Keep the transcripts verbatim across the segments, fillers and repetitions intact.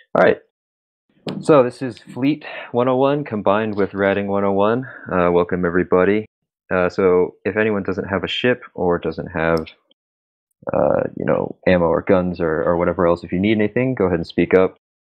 All right, so this is Fleet one oh one combined with Ratting one oh one. Uh, welcome everybody. Uh, so if anyone doesn't have a ship or doesn't have, uh, you know, ammo or guns or, or whatever else, if you need anything, go ahead and speak up.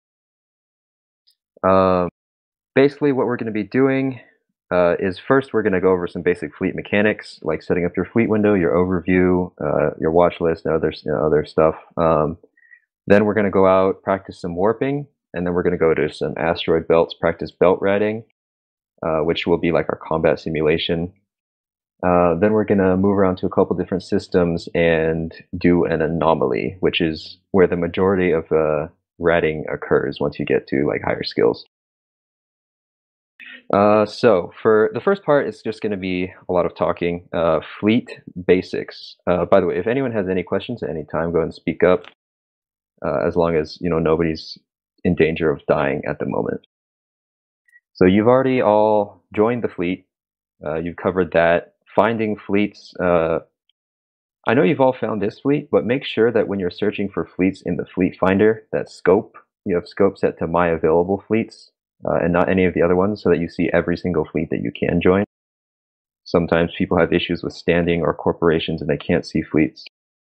Um, Basically, what we're going to be doing uh, is first we're going to go over some basic fleet mechanics, like setting up your fleet window, your overview, uh, your watch list, and other, you know, other stuff. Um, then we're going to go out, practice some warping, and then we're going to go to some asteroid belts, practice belt ratting, uh, which will be like our combat simulation. Uh, then we're going to move around to a couple different systems and do an anomaly, which is where the majority of uh, ratting occurs once you get to like higher skills. Uh, so for the first part, it's just going to be a lot of talking. Uh, fleet basics. Uh, by the way, if anyone has any questions at any time, go ahead and speak up. Uh, as long as you know nobody's in danger of dying at the moment. So you've already all joined the fleet. Uh, you've covered that. Finding fleets. Uh, I know you've all found this fleet, but make sure that when you're searching for fleets in the fleet finder, that scope, you have scope set to my available fleets uh, and not any of the other ones, so that you see every single fleet that you can join. Sometimes people have issues with standing or corporations and they can't see fleets.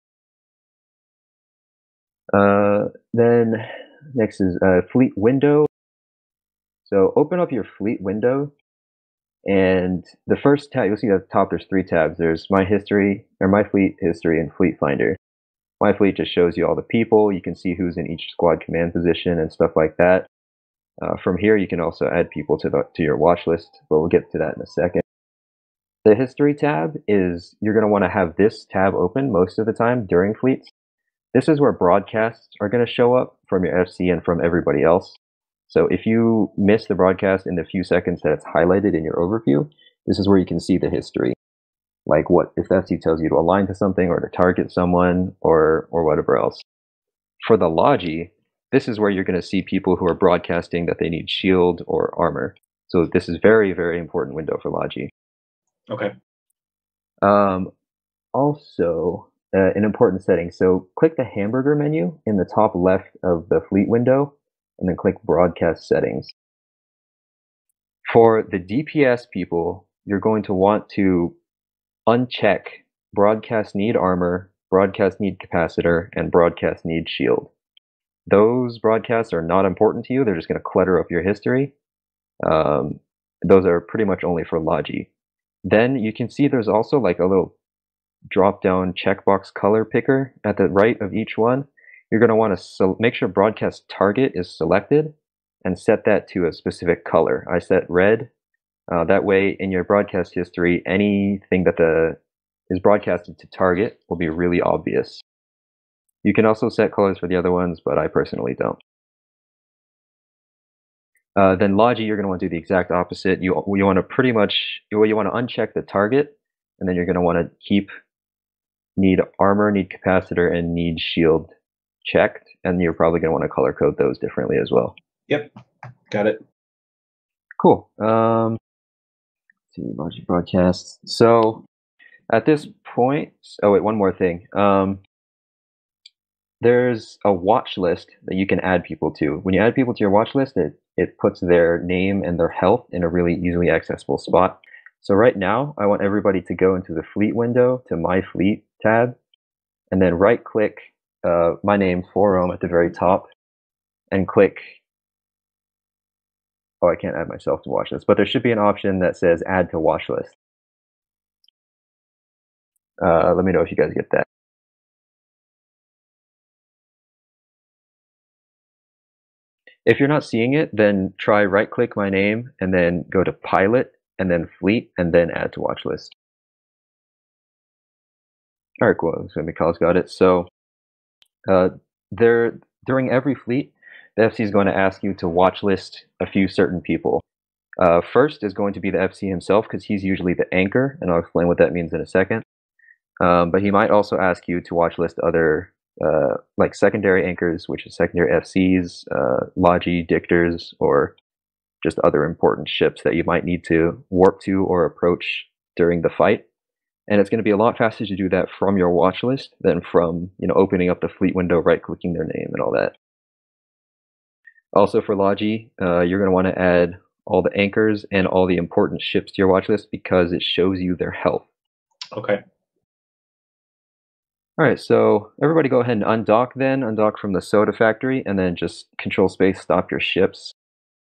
Uh, then next is uh, fleet window. So open up your fleet window, and the first tab, you'll see at the top there's three tabs. There's my history, or my fleet history, and fleet finder. My fleet just shows you all the people. You can see who's in each squad command position and stuff like that. Uh, from here, you can also add people to the to your watch list, but we'll get to that in a second. The history tab is, you're going to want to have this tab open most of the time during fleets. This is where broadcasts are going to show up from your F C and from everybody else. So if you miss the broadcast in the few seconds that it's highlighted in your overview, this is where you can see the history. Like what if the F C tells you to align to something or to target someone or or whatever else. For the Logi, this is where you're going to see people who are broadcasting that they need shield or armor. So this is very, very important window for Logi. Okay. Um, also, uh, an important setting. So click the hamburger menu in the top left of the fleet window, and then click broadcast settings. For the D P S people, you're going to want to uncheck broadcast need armor, broadcast need capacitor, and broadcast need shield. Those broadcasts are not important to you. They're just going to clutter up your history. Um, those are pretty much only for Logi. Then you can see there's also like a little drop-down checkbox color picker at the right of each one. You're going to want to so make sure broadcast target is selected and set that to a specific color. I set red. Uh, that way, in your broadcast history, anything that the is broadcasted to target will be really obvious. You can also set colors for the other ones, but I personally don't. Uh, then Logi, you're going to want to do the exact opposite. You you want to pretty much you, you want to uncheck the target, and then you're going to want to keep need armor, need capacitor, and need shield checked, and you're probably going to want to color code those differently as well. Yep, got it. Cool. Um, let's see, Logi broadcasts. So at this point, oh wait, one more thing. Um, there's a watch list that you can add people to. When you add people to your watch list, it, it puts their name and their health in a really easily accessible spot. So right now, I want everybody to go into the fleet window to my fleet tab, and then right click uh, my name, Forum, at the very top, and click, oh, I can't add myself to watch list, but there should be an option that says add to watch list. Uh, let me know if you guys get that. If you're not seeing it, then try right click my name and then go to pilot and then fleet and then add to watch list. All right, cool. So Mikhail's got it. So uh, there, during every fleet, the F C is going to ask you to watch list a few certain people. Uh, first is going to be the F C himself, because he's usually the anchor, and I'll explain what that means in a second. Um, but he might also ask you to watch list other uh, like secondary anchors, which is secondary F Cs, uh, Logi, Dictors, or just other important ships that you might need to warp to or approach during the fight. And it's going to be a lot faster to do that from your watch list than from, you know, opening up the fleet window, right-clicking their name and all that. Also for Logi, uh, you're going to want to add all the anchors and all the important ships to your watch list because it shows you their health. Okay. All right, so everybody go ahead and undock then, undock from the soda factory, and then just control space, stop your ships.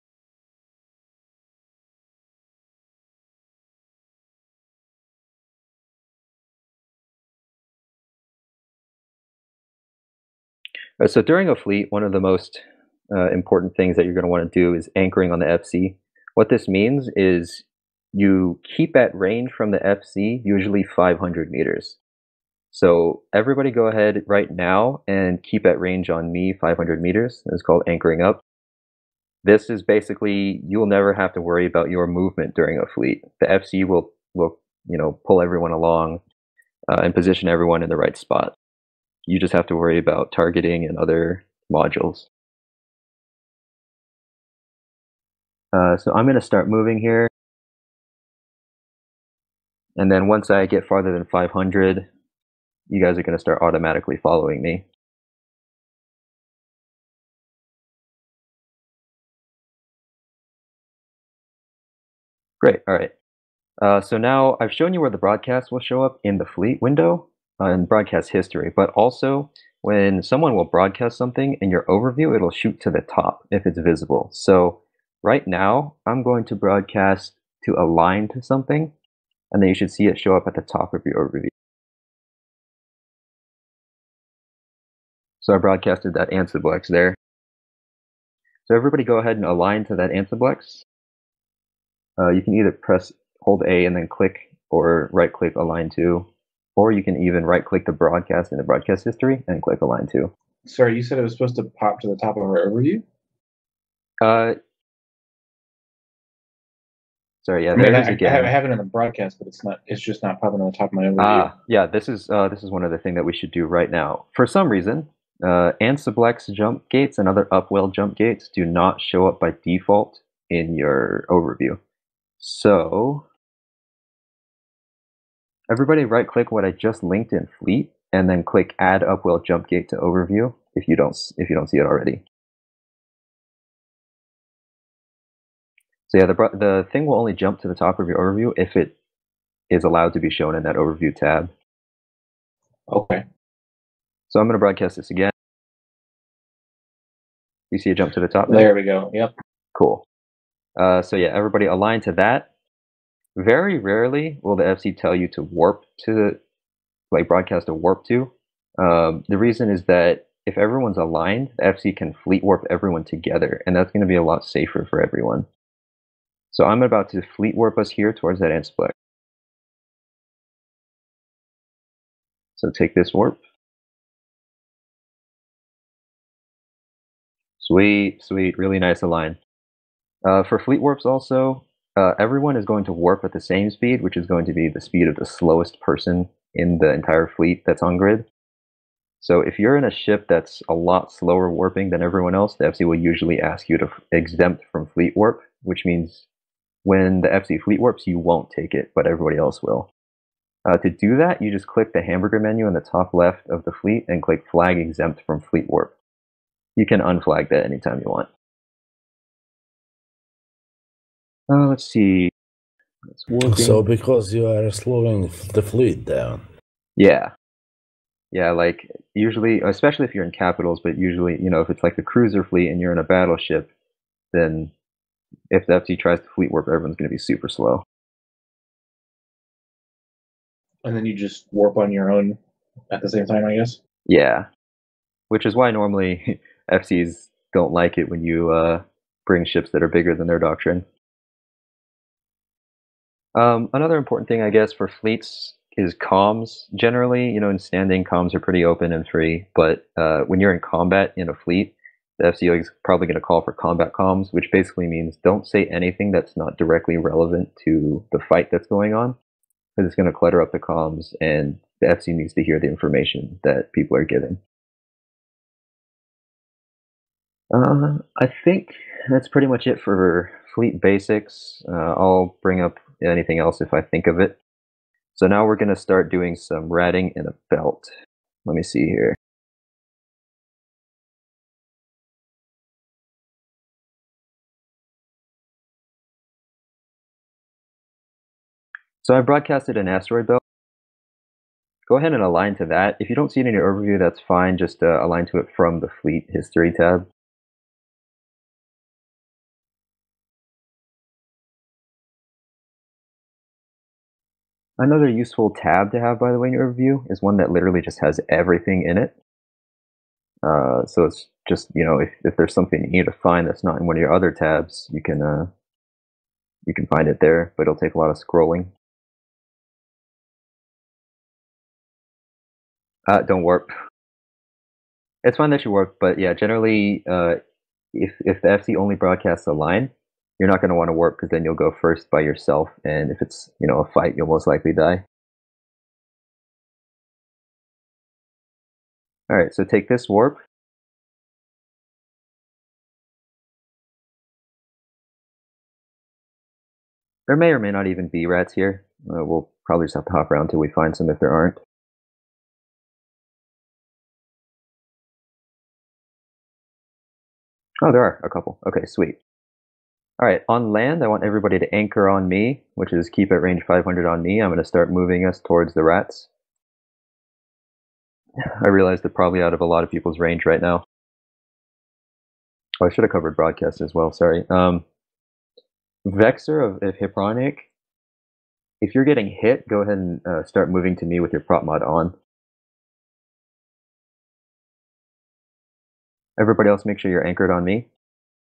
Uh, so during a fleet, one of the most uh, important things that you're going to want to do is anchoring on the F C. What this means is you keep at range from the F C, usually five hundred meters. So everybody go ahead right now and keep at range on me five hundred meters. It's called anchoring up. This is basically, you'll never have to worry about your movement during a fleet. The F C will, will you know, pull everyone along uh, and position everyone in the right spot. You just have to worry about targeting and other modules. Uh, so I'm going to start moving here. And then once I get farther than five hundred, you guys are going to start automatically following me. Great, all right. Uh, so now I've shown you where the broadcast will show up in the fleet window uh, in broadcast history, but also when someone will broadcast something in your overview, it'll shoot to the top if it's visible. So right now I'm going to broadcast to align to something, and then you should see it show up at the top of your overview. So I broadcasted that Ansiblex there. So everybody go ahead and align to that Ansiblex. Uh, you can either press hold A and then click, or right click align to, or you can even right click the broadcast in the broadcast history and click align to. Sorry, you said it was supposed to pop to the top of our overview? Uh, sorry, yeah, I mean, there it is I, I, have, I again. have it in the broadcast, but it's not. It's just not popping on the top of my overview. Ah, yeah, this is uh, this is one other thing that we should do right now. For some reason, uh, Ansiblex jump gates and other upwell jump gates do not show up by default in your overview. So everybody right click what I just linked in Fleet and then click add upwell jump gate to overview if you don't if you don't see it already. So yeah, the the thing will only jump to the top of your overview if it is allowed to be shown in that overview tab. Okay. So I'm going to broadcast this again. You see it jump to the top now? There we go. Yep. Cool. Uh, so yeah, everybody align to that. Very rarely will the F C tell you to warp to, like broadcast a warp to. Um, the reason is that if everyone's aligned, the F C can fleet warp everyone together, and that's going to be a lot safer for everyone. So I'm about to fleet warp us here towards that Ansiblex. So take this warp. Sweet, sweet, really nice align. Uh, for fleet warps also, uh, everyone is going to warp at the same speed, which is going to be the speed of the slowest person in the entire fleet that's on grid. So if you're in a ship that's a lot slower warping than everyone else, the F C will usually ask you to exempt from fleet warp, which means when the F C fleet warps, you won't take it, but everybody else will. Uh, to do that, you just click the hamburger menu in the top left of the fleet and click flag exempt from fleet warp. You can unflag that anytime you want. Uh, let's see. It's warping. So because you are slowing the fleet down. Yeah. Yeah, like usually, especially if you're in capitals, but usually, you know, if it's like a cruiser fleet and you're in a battleship, then if the F C tries to fleet warp, everyone's going to be super slow. And then you just warp on your own at the same time, I guess? Yeah. Which is why normally F Cs don't like it when you uh, bring ships that are bigger than their doctrine. Um, another important thing, I guess, for fleets is comms. Generally, you know, in standing, comms are pretty open and free. But uh, when you're in combat in a fleet, the F C O is probably going to call for combat comms, which basically means don't say anything that's not directly relevant to the fight that's going on, because it's going to clutter up the comms, and the F C needs to hear the information that people are giving. Uh, I think that's pretty much it for fleet basics. Uh, I'll bring up anything else if I think of it. So now we're going to start doing some ratting in a belt. Let me see here. So I broadcasted an asteroid belt. Go ahead and align to that. If you don't see it in your overview, that's fine. Just uh, align to it from the fleet history tab. Another useful tab to have, by the way, in your overview is one that literally just has everything in it. Uh, so it's just, you know, if, if there's something you need to find that's not in one of your other tabs, you can uh, you can find it there, but it'll take a lot of scrolling. Uh, don't warp. It's fine that you warp, but yeah, generally, uh, if if the F C only broadcasts a line, you're not going to want to warp because then you'll go first by yourself, and if it's, you know, a fight, you'll most likely die. All right, so take this warp. There may or may not even be rats here. Uh, we'll probably just have to hop around till we find some if there aren't. Oh, there are a couple. Okay, sweet. All right, on land, I want everybody to anchor on me, which is keep at range five hundred on me. I'm going to start moving us towards the rats. I realize they're probably out of a lot of people's range right now. Oh, I should have covered broadcast as well, sorry. Um, Vexer of, of Hipronic, if you're getting hit, go ahead and uh, start moving to me with your prop mod on. Everybody else, make sure you're anchored on me.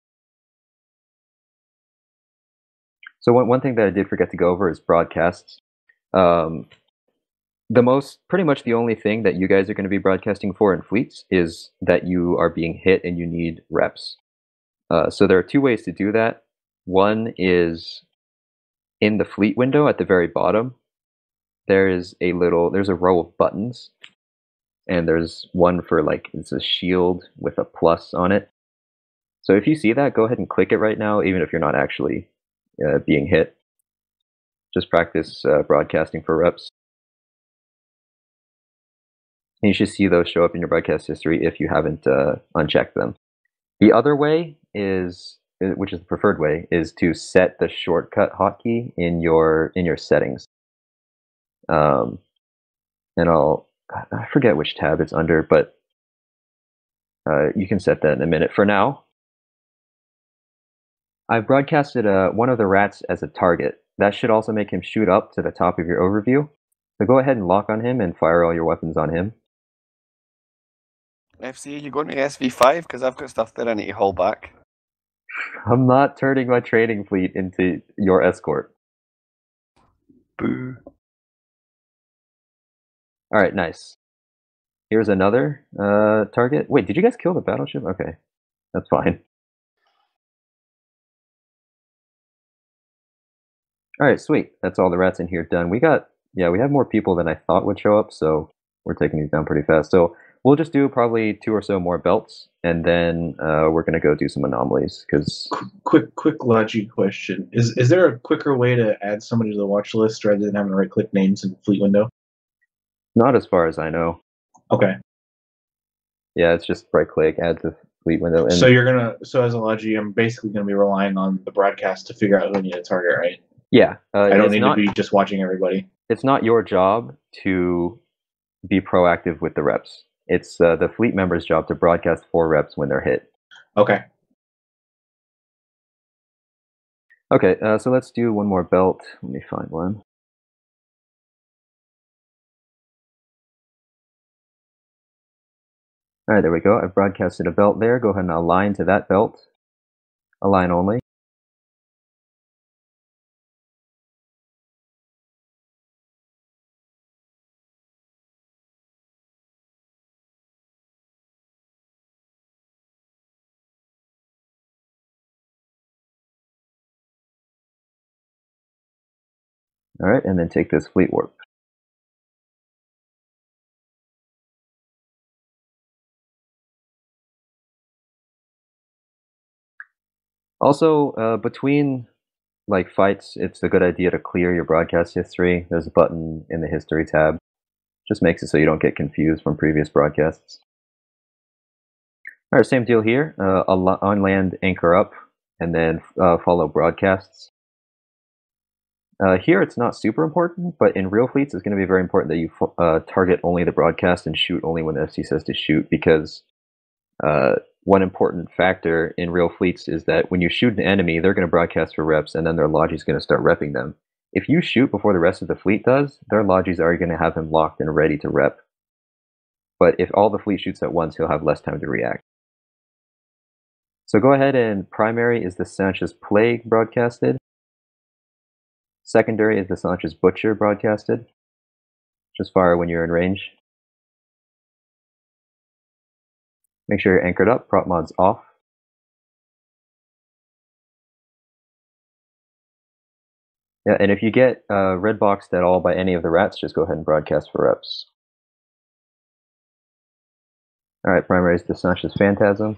So one, one thing that I did forget to go over is broadcasts. Um, the most, pretty much the only thing that you guys are going to be broadcasting for in fleets is that you are being hit and you need reps. Uh, so there are two ways to do that. One is in the fleet window at the very bottom, there is a little, there's a row of buttons. And there's one for like, it's a shield with a plus on it. So if you see that, go ahead and click it right now, even if you're not actually uh, being hit. Just practice uh, broadcasting for reps. And you should see those show up in your broadcast history if you haven't uh, unchecked them. The other way is, which is the preferred way, is to set the shortcut hotkey in your in your settings. Um, and I'll I forget which tab it's under, but uh, you can set that in a minute. For now, I've broadcasted uh, one of the rats as a target. That should also make him shoot up to the top of your overview. So go ahead and lock on him and fire all your weapons on him. F C, you going to S V five? Because I've got stuff that I need to haul back. I'm not turning my trading fleet into your escort. Boo. All right, nice. Here's another uh, target. Wait, did you guys kill the battleship? Okay, that's fine. All right, sweet. That's all the rats in here done. We got, yeah, we have more people than I thought would show up, so we're taking these down pretty fast. So we'll just do probably two or so more belts, and then uh, we're gonna go do some anomalies. Because quick, quick logic question: Is is there a quicker way to add somebody to the watch list rather than having to right-click names in the fleet window? Not as far as I know. Okay. Yeah, it's just right-click, add to fleet window. And so you're gonna, so as a logi, I'm basically gonna be relying on the broadcast to figure out who I need to target, right? Yeah, uh, I don't need not, to be just watching everybody. It's not your job to be proactive with the reps. It's uh, the fleet member's job to broadcast for reps when they're hit. Okay. Okay, uh, so let's do one more belt. Let me find one. All right, there we go. I've broadcasted a belt there. Go ahead and align to that belt. Align only. All right, and then take this fleet warp. Also, uh, between like fights, it's a good idea to clear your broadcast history. There's a button in the history tab. Just makes it so you don't get confused from previous broadcasts. All right, same deal here. Uh, on land, anchor up, and then uh, follow broadcasts. Uh, here it's not super important, but in real fleets it's going to be very important that you uh, target only the broadcast and shoot only when the F C says to shoot, because uh, one important factor in real fleets is that when you shoot an enemy, they're going to broadcast for reps, and then their logis going to start repping them. If you shoot before the rest of the fleet does, their logis are going to have him locked and ready to rep. But if all the fleet shoots at once, he'll have less time to react. So go ahead, and primary is the Sanchez Plague broadcasted. Secondary is the Sanchez Butcher broadcasted. Just fire when you're in range. Make sure you're anchored up, prop mod's off. Yeah, and if you get uh, red boxed at all by any of the rats, just go ahead and broadcast for reps. Alright, primary is the Sanchez Phantasm.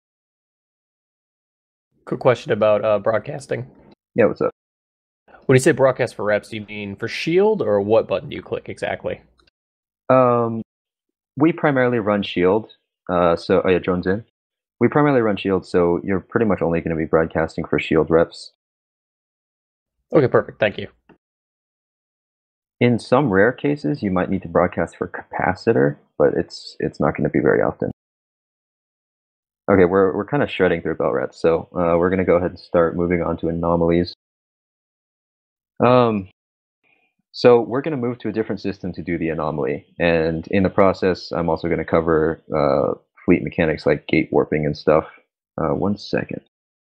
Quick question about uh, broadcasting. Yeah, what's up? When you say broadcast for reps, do you mean for shield, or what button do you click exactly? Um, we primarily run shield. Uh, so, oh yeah, drones in. We primarily run shield, so you're pretty much only going to be broadcasting for shield reps. Okay, perfect. Thank you. In some rare cases, you might need to broadcast for capacitor, but it's it's not going to be very often. Okay, we're we're kind of shredding through belt rats, so uh, we're going to go ahead and start moving on to anomalies. Um, so we're going to move to a different system to do the anomaly, and in the process, I'm also going to cover uh, fleet mechanics like gate warping and stuff. Uh, one second.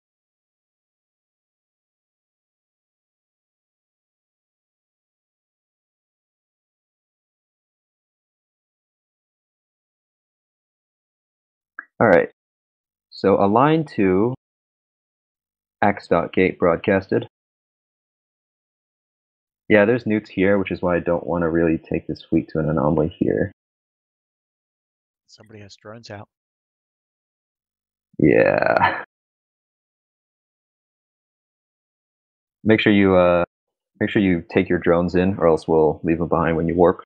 All right. So align to axe.gate broadcasted. Yeah, there's newts here, which is why I don't want to really take this fleet to an anomaly here. Somebody has drones out. Yeah. Make sure you uh, make sure you take your drones in, or else we'll leave them behind when you warp.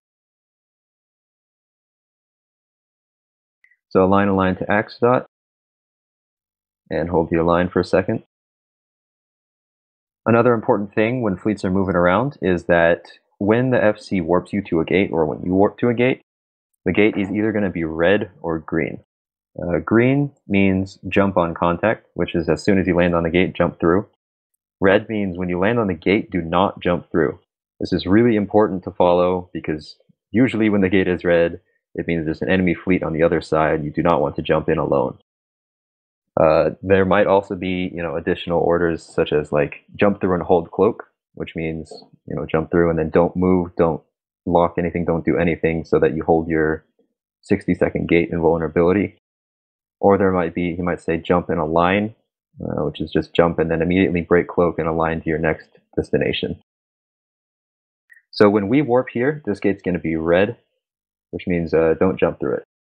So align a line to axe dot, and hold the align for a second. Another important thing when fleets are moving around is that when the F C warps you to a gate, or when you warp to a gate, the gate is either going to be red or green. Uh, green means jump on contact, which is as soon as you land on the gate, jump through. Red means when you land on the gate, do not jump through. This is really important to follow, because usually when the gate is red, it means there's an enemy fleet on the other side. You do not want to jump in alone. Uh, there might also be, you know, additional orders such as like jump through and hold cloak, which means, you know, jump through and then don't move, don't lock anything, don't do anything, so that you hold your sixty second gate invulnerability. Or there might be, you might say jump in a line, uh, which is just jump and then immediately break cloak and align to your next destination. So when we warp here, this gate's going to be red, which means uh, don't jump through it.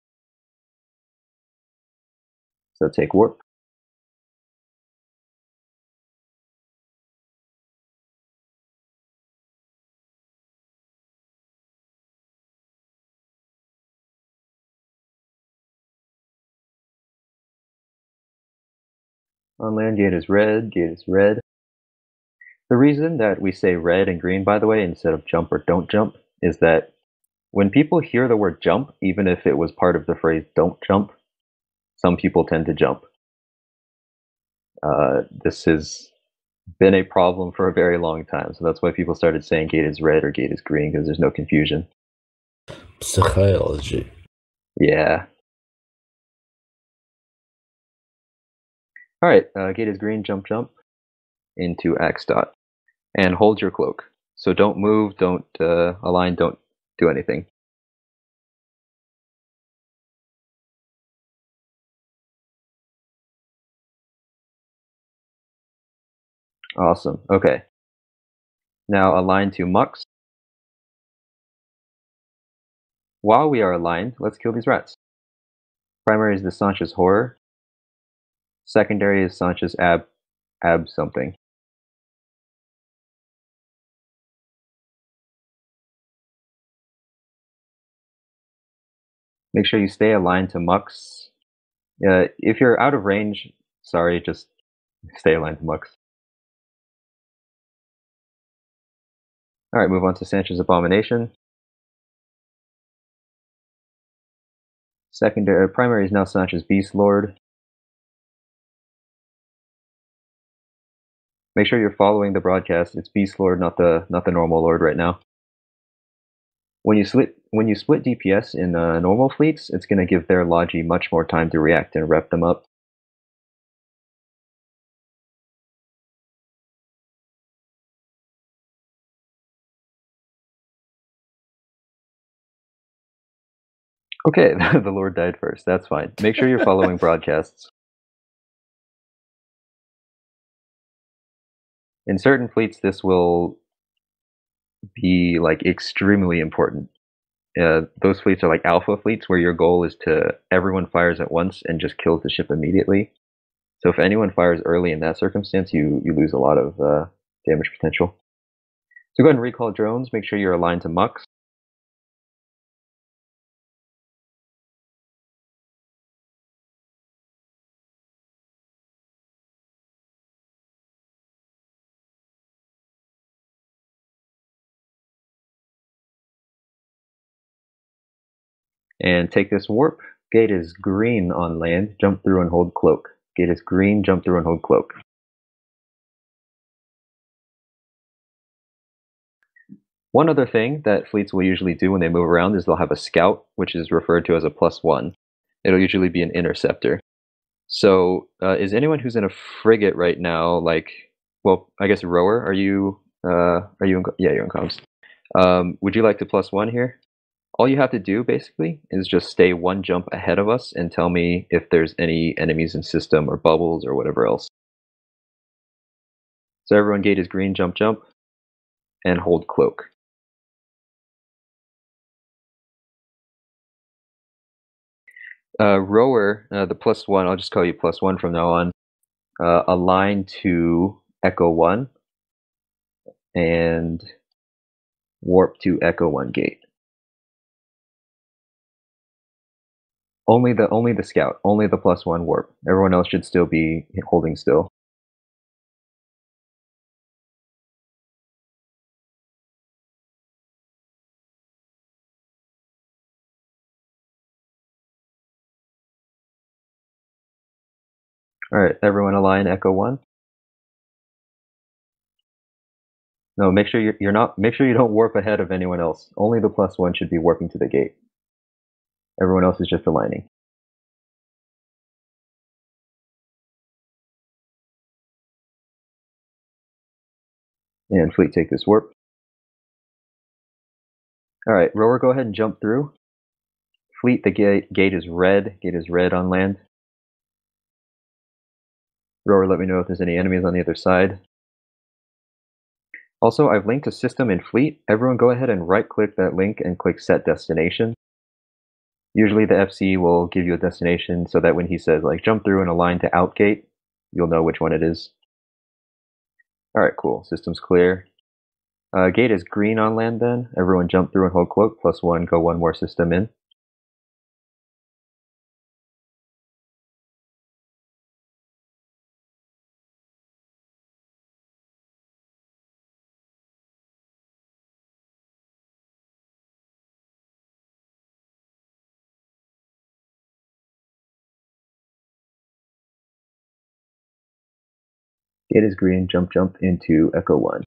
So take warp. On land, gate is red, gate is red. The reason that we say red and green, by the way, instead of jump or don't jump, is that when people hear the word jump, even if it was part of the phrase don't jump, some people tend to jump. Uh, this has been a problem for a very long time, so that's why people started saying gate is red or gate is green, because there's no confusion. Psychology. Yeah. All right, uh, gate is green, jump, jump into axe dot, and hold your cloak. So don't move, don't uh, align, don't do anything. Awesome. Okay. Now align to mux. While we are aligned, let's kill these rats. Primary is the Sanchez Horror. Secondary is Sanchez Ab Ab something. Make sure you stay aligned to mux. Uh, if you're out of range, sorry, just stay aligned to mux. All right, move on to Sanchez's Abomination. Secondary, uh, primary is now Sanchez's Beast Lord. Make sure you're following the broadcast. It's Beast Lord, not the not the normal Lord right now. When you split when you split D P S in uh, normal fleets, it's going to give their Logi much more time to react and rep them up. Okay, the Lord died first. That's fine. Make sure you're following broadcasts. In certain fleets, this will be like extremely important. Uh, those fleets are like alpha fleets where your goal is to everyone fires at once and just kills the ship immediately. So if anyone fires early in that circumstance, you, you lose a lot of uh, damage potential. So go ahead and recall drones. Make sure you're aligned to Mux. And take this warp. Gate is green on land. Jump through and hold cloak. Gate is green. Jump through and hold cloak. One other thing that fleets will usually do when they move around is they'll have a scout, which is referred to as a plus one. It'll usually be an interceptor. So uh, is anyone who's in a frigate right now, like, well, I guess rower, are you, uh, are you in, yeah, you're in comms. Um, would you like to plus one here? All you have to do, basically, is just stay one jump ahead of us and tell me if there's any enemies in system or bubbles or whatever else. So everyone gate is green, jump, jump, and hold cloak. Uh, rower, uh, the plus one, I'll just call you plus one from now on, uh, align to echo one and warp to echo one gate. Only the only the scout, only the plus one warp. Everyone else should still be holding still. All right, everyone align echo one. No, make sure you're, you're not. Make sure you don't warp ahead of anyone else. Only the plus one should be warping to the gate. Everyone else is just aligning. And fleet, take this warp. All right, rower, go ahead and jump through. Fleet, the gate gate is red. Gate is red on land. Rower, let me know if there's any enemies on the other side. Also, I've linked a system in fleet. Everyone go ahead and right-click that link and click Set Destination. Usually the F C will give you a destination so that when he says, like, jump through and align to outgate, you'll know which one it is. All right, cool. System's clear. Uh, gate is green on land then. Everyone jump through and hold cloak. Plus one, go one more system in. Gate is green, jump, jump into Echo one.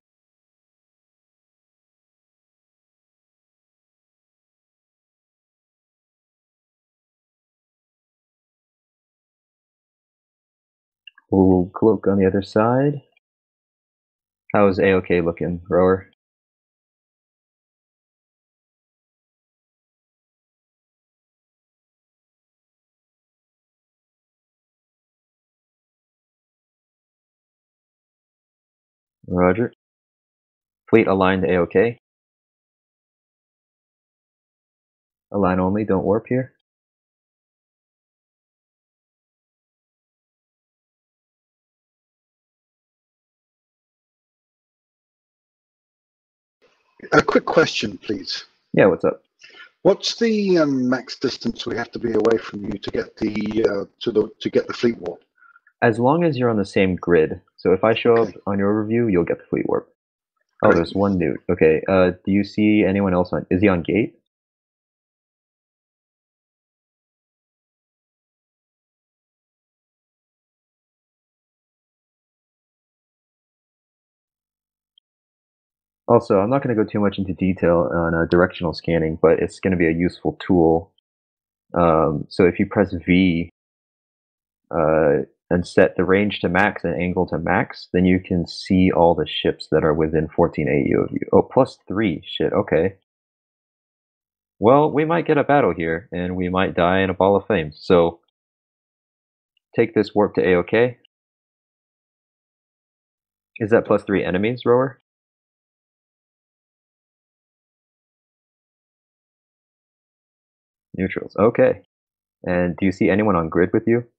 Hold cloak on the other side. How's A O K looking, rower? Roger. Fleet aligned to A O K. Align only, don't warp here. A quick question, please. Yeah, what's up? What's the um, max distance we have to be away from you to get the uh, to the to get the fleet warp? As long as you're on the same grid. So if I show Okay. up on your overview, you'll get the fleet warp. Oh, Great. there's one newt. Okay. Uh, do you see anyone else on? Is he on gate? Also, I'm not going to go too much into detail on uh, directional scanning, but it's going to be a useful tool. Um, so if you press V uh, and set the range to max and angle to max, then you can see all the ships that are within fourteen A U of you. Oh, plus three. Shit, okay. Well, we might get a battle here, and we might die in a ball of flames. So take this warp to A O K. Is that plus three enemies, rower? Neutrals. Okay. And do you see anyone on grid with you?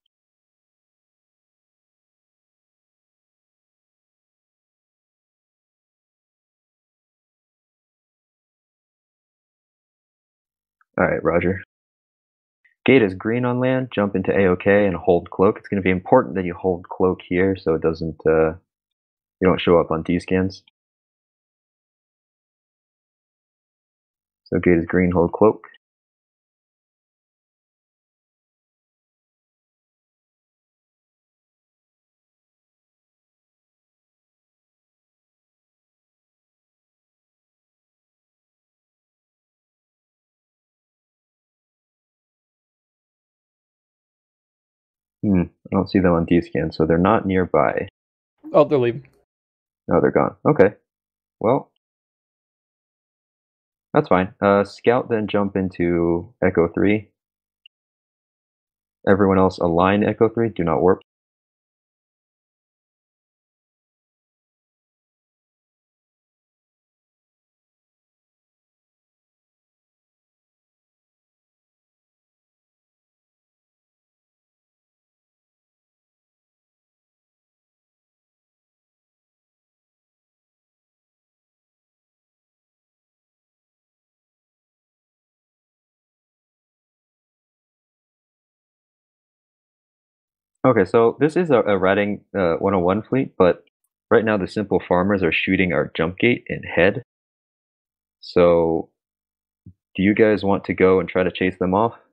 All right, Roger. Gate is green on land. Jump into A O K and hold cloak. It's going to be important that you hold cloak here so it doesn't uh, you don't show up on D scans. So gate is green. Hold cloak. Hmm. I don't see them on D scan, so they're not nearby. Oh, they're leaving. No, they're gone. Okay. Well, that's fine. Uh, scout then jump into Echo three. Everyone else align Echo three. Do not warp. Okay, so this is a, a ratting uh, one oh one fleet, but right now the simple farmers are shooting our jump gate in head. So do you guys want to go and try to chase them off?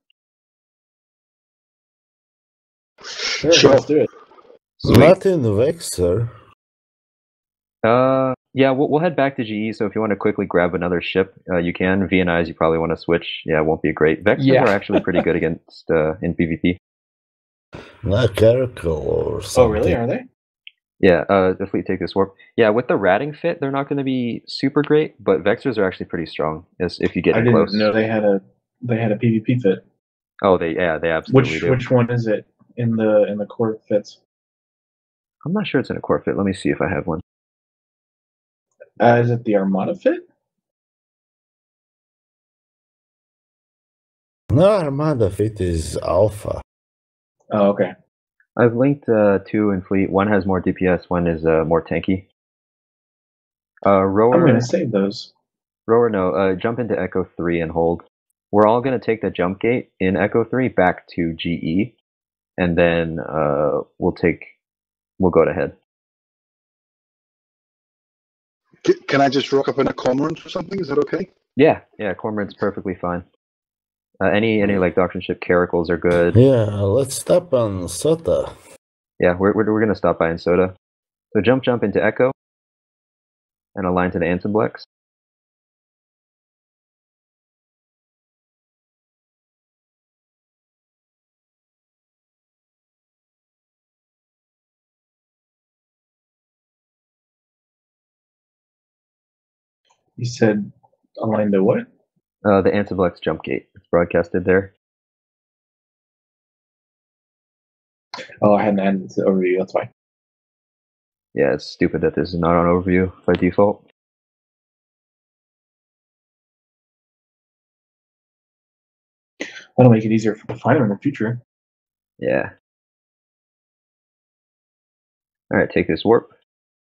Sure. Sure. Let's do it. Sweet. Not in Vexer. Uh, yeah, we'll, we'll head back to G E, so if you want to quickly grab another ship, uh, you can. V and Is, you probably want to switch. Yeah, it won't be great. Vexers Yeah. are actually pretty good against uh, in PvP. Not Caracal or something. Oh, really? Are they? Yeah, uh, the fleet take this warp. Yeah, with the ratting fit, they're not going to be super great, but Vexers are actually pretty strong as if you get I in didn't close. know they had a they had a PvP fit. Oh, they yeah, they absolutely Which do. which one is it in the in the core fits? I'm not sure it's in a core fit. Let me see if I have one. Uh, is it the Armada fit? No, Armada Fit is Alpha. Oh, okay. I've linked uh, two in fleet. One has more D P S. One is uh, more tanky. Uh, rower. I'm gonna save those. Rower, no. Uh, jump into Echo three and hold. We're all going to take the jump gate in Echo three back to G E, and then uh, we'll take. We'll go to head. C- Can I just rock up in a cormorant or something? Is that okay? Yeah, yeah. Cormorant's perfectly fine. Uh, any any like doctrine ship caracals are good. Yeah, let's stop on Sota. Yeah, we're we're, we're going to stop by in Soda. So jump jump into Echo, and align to the Ansemblex. You said align to what? Uh, the Ansemblex jump gate. It's broadcasted there. Oh, I hadn't added the overview. That's fine. Yeah, it's stupid that this is not on overview by default. That'll make it easier to find them in the future. Yeah. All right, take this warp.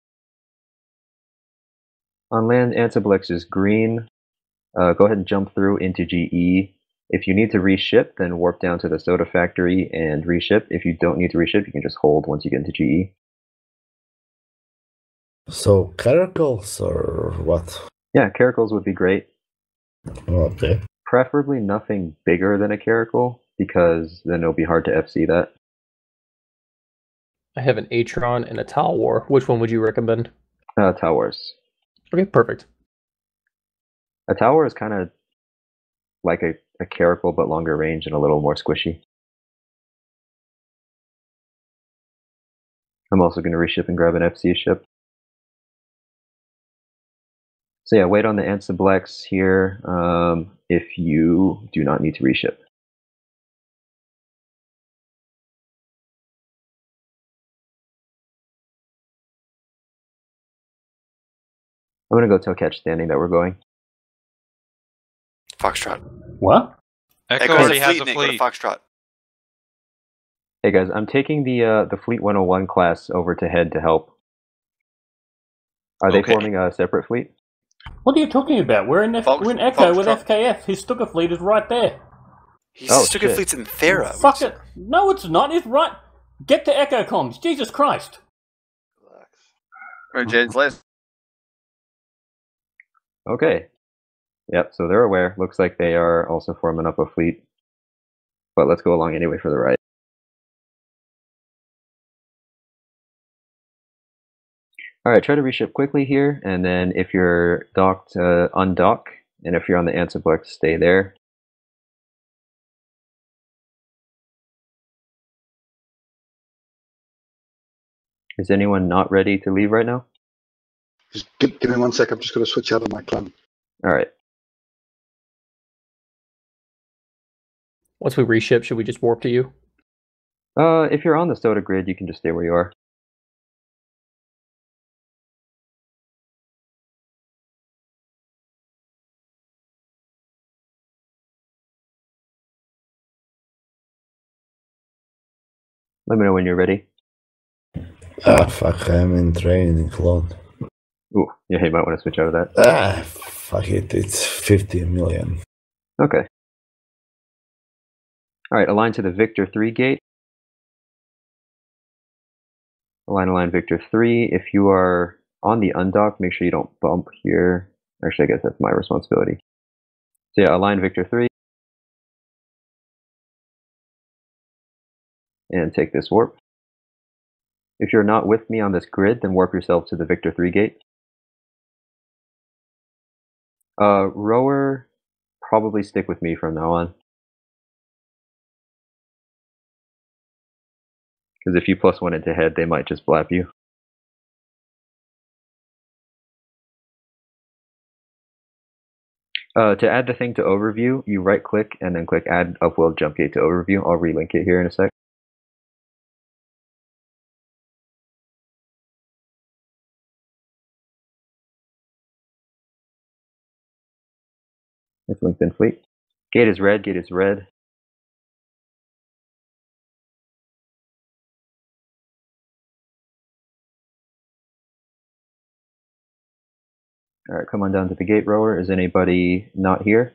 On land, Ansemblex is green. Uh, go ahead and jump through into G E. If you need to reship, then warp down to the soda factory and reship. If you don't need to reship, you can just hold once you get into G E. So caracals or what? Yeah, caracals would be great. Okay. Preferably nothing bigger than a caracal, because then it'll be hard to F C that. I have an Atron and a Tile War. Which one would you recommend? Uh, towers. Okay, perfect. A tower is kind of like a, a caracal, but longer range and a little more squishy. I'm also going to reship and grab an F C ship. So yeah, wait on the Ansiblex here um, if you do not need to reship. I'm going to go tell Catch Standing that we're going. Foxtrot. What? Echo, Echo already has has a a fleet, fleet. go to Foxtrot. Hey guys, I'm taking the uh, the Fleet one oh one class over to head to help. Are they Okay. forming a separate fleet? What are you talking about? We're in, F- Fox- we're in Echo with Foxtrot. F K F. His Stuka fleet is right there. He's Oh, still shit. good fleets in Thera. Fuck it. No, it's not. It's right. Get to Echo comms. Jesus Christ. Right, James, let's. Okay. Yep, so they're aware. Looks like they are also forming up a fleet. But let's go along anyway for the ride. Alright, try to reship quickly here, and then if you're docked, uh, undock, and if you're on the Ansiblex, stay there. Is anyone not ready to leave right now? Just give, give me one sec. I'm just going to switch out of my clan. Alright. Once we reship, should we just warp to you? Uh, if you're on the Soda grid, you can just stay where you are. Let me know when you're ready. Ah, fuck, I'm in training clone. Ooh, yeah, you might want to switch out of that. Ah, fuck it, it's fifty million. Okay. Alright, align to the Victor three gate. Align, align, Victor three. If you are on the undock, make sure you don't bump here. Actually, I guess that's my responsibility. So yeah, align Victor three. And take this warp. If you're not with me on this grid, then warp yourself to the Victor three gate. Uh, rower, probably stick with me from now on. Because if you plus one into head, they might just blap you. Uh, to add the thing to overview, you right click and then click add upload jump gate to overview. I'll relink it here in a sec. It's linked in fleet. Gate is red, gate is red. Alright, come on down to the gate, rower. Is anybody not here?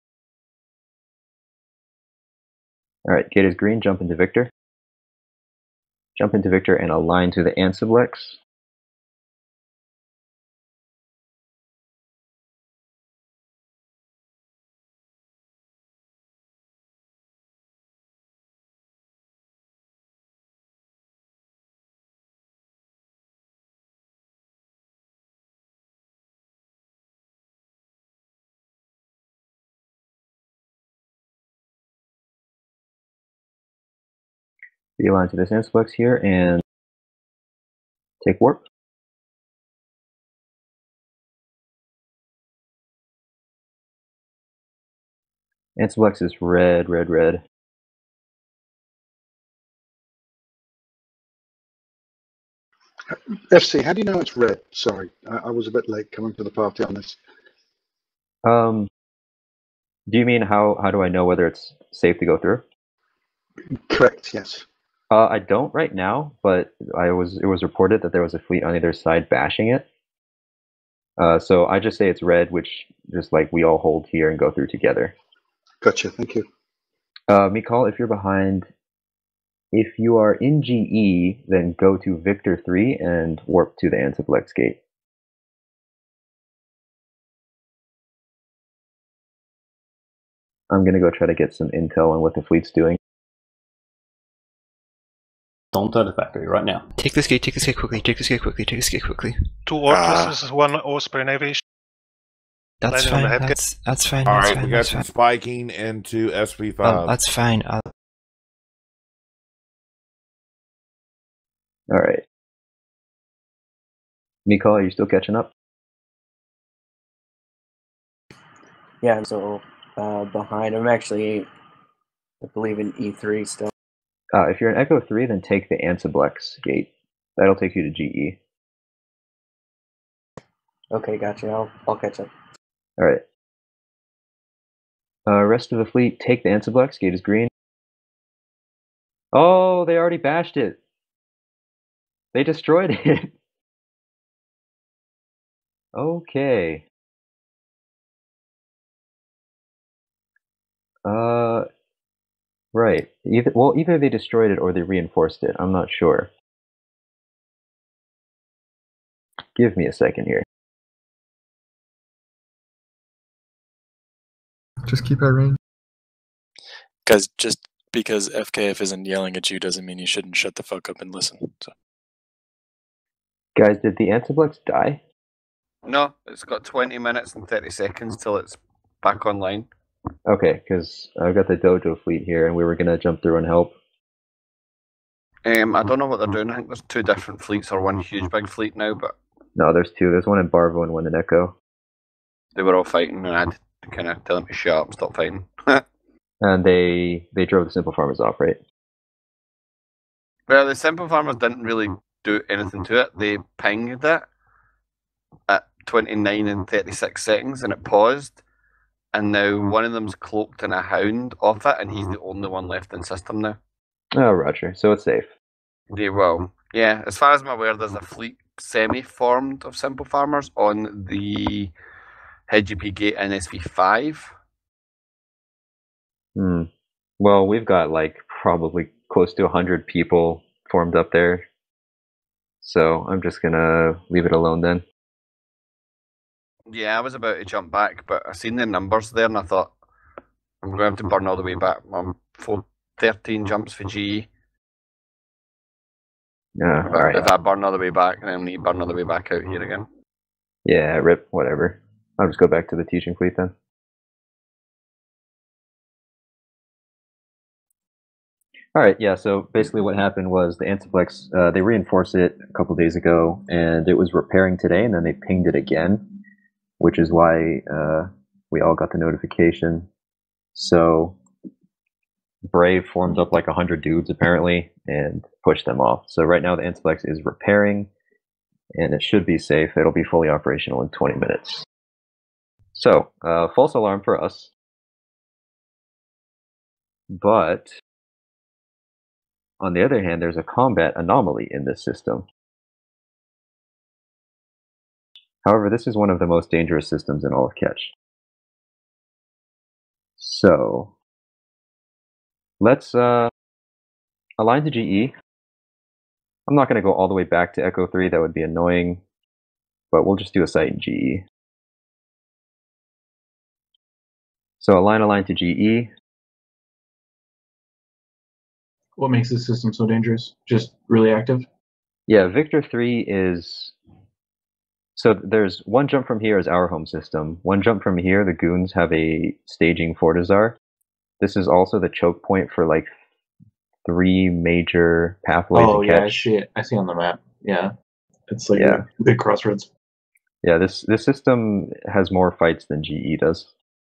Alright, gate is green, jump into Victor. Jump into Victor and align to the Ansiblex. Be aligned to this Ansiblex here and take warp. Ansiblex is red, red, red. F C, how do you know it's red? Sorry, I, I was a bit late coming to the party on this. Um, do you mean how, how do I know whether it's safe to go through? Correct, yes. Uh, I don't right now, but I was it was reported that there was a fleet on either side bashing it. Uh, so I just say it's red, which just like we all hold here and go through together. Gotcha, thank you. Uh, Mikal, if you're behind, if you are in G E, then go to Victor three and warp to the Ansiblex gate. I'm gonna go try to get some intel on what the fleet's doing. Onto the factory right now. Take this gate, take this gate quickly, take this gate quickly, take this gate quickly. Two Ah. Orcluses, one Osprey Navy. That's Landing on the fine, head gate. that's, that's fine, All that's right, fine, we got that's some fine. spiking into S P Oh, five. that's fine. I'll... All right. Mikal, are you still catching up? Yeah, I'm so uh, behind. I'm actually, I believe, in E three still. Uh, if you're in Echo three, then take the Ansiblex gate. That'll take you to G E. Okay, gotcha. I'll, I'll catch up. All right. Uh, rest of the fleet, take the Ansiblex. Gate is green. Oh, they already bashed it. They destroyed it. Okay. Uh, right. Either well, either they destroyed it or they reinforced it. I'm not sure. Give me a second here. Just keep our range. Guys, just because F K F isn't yelling at you doesn't mean you shouldn't shut the fuck up and listen. So. Guys, did the Ansiblex die? No, it's got twenty minutes and thirty seconds till it's back online. Okay, because I've got the Dojo fleet here, and we were gonna jump through and help. Um, I don't know what they're doing. I think there's two different fleets or one huge big fleet now, but No, there's two. There's one in Barvo and one in Echo. they were all fighting, and I had to kind of tell them to shut up and stop fighting. And they they drove the Simple Farmers off, right? Well, the Simple Farmers didn't really do anything to it. They pinged it at twenty-nine and thirty-six seconds, and it paused. And now one of them's cloaked in a hound off it, and he's the only one left in system now. Oh, Roger. So it's safe. Yeah, well, yeah. As far as I'm aware, there's a fleet semi-formed of Simple Farmers on the H G P gate in S V five. Hmm. Well, we've got like probably close to a hundred people formed up there. So I'm just gonna leave it alone then. Yeah, I was about to jump back, but I seen the numbers there, and I thought I'm going to have to burn all the way back. I'm four, thirteen jumps for G E. Yeah, If, all I, right. if I burn all the way back, then I need to burn all the way back out here again. Yeah, rip, whatever. I'll just go back to the teaching fleet then. All right, yeah, so basically what happened was the Antiplex, uh, they reinforced it a couple days ago, and it was repairing today, and then they pinged it again, which is why uh, we all got the notification. So Brave formed up like one hundred dudes, apparently, and pushed them off. So right now the Antiplex is repairing, and it should be safe. It'll be fully operational in twenty minutes. So, uh, false alarm for us. But on the other hand, there's a combat anomaly in this system. However, this is one of the most dangerous systems in all of Catch. So, let's uh, align to G E. I'm not going to go all the way back to Echo three, that would be annoying, but we'll just do a site in G E. So align align to G E. What makes this system so dangerous? Just really active? Yeah, Victor three is... So there's one jump from here is our home system. One jump from here, the goons have a staging Fortizar. This is also the choke point for like three major pathways Oh, in yeah, I Catch. see it. I see on the map. Yeah. It's like Yeah. a big crossroads. Yeah, this, this system has more fights than G E does.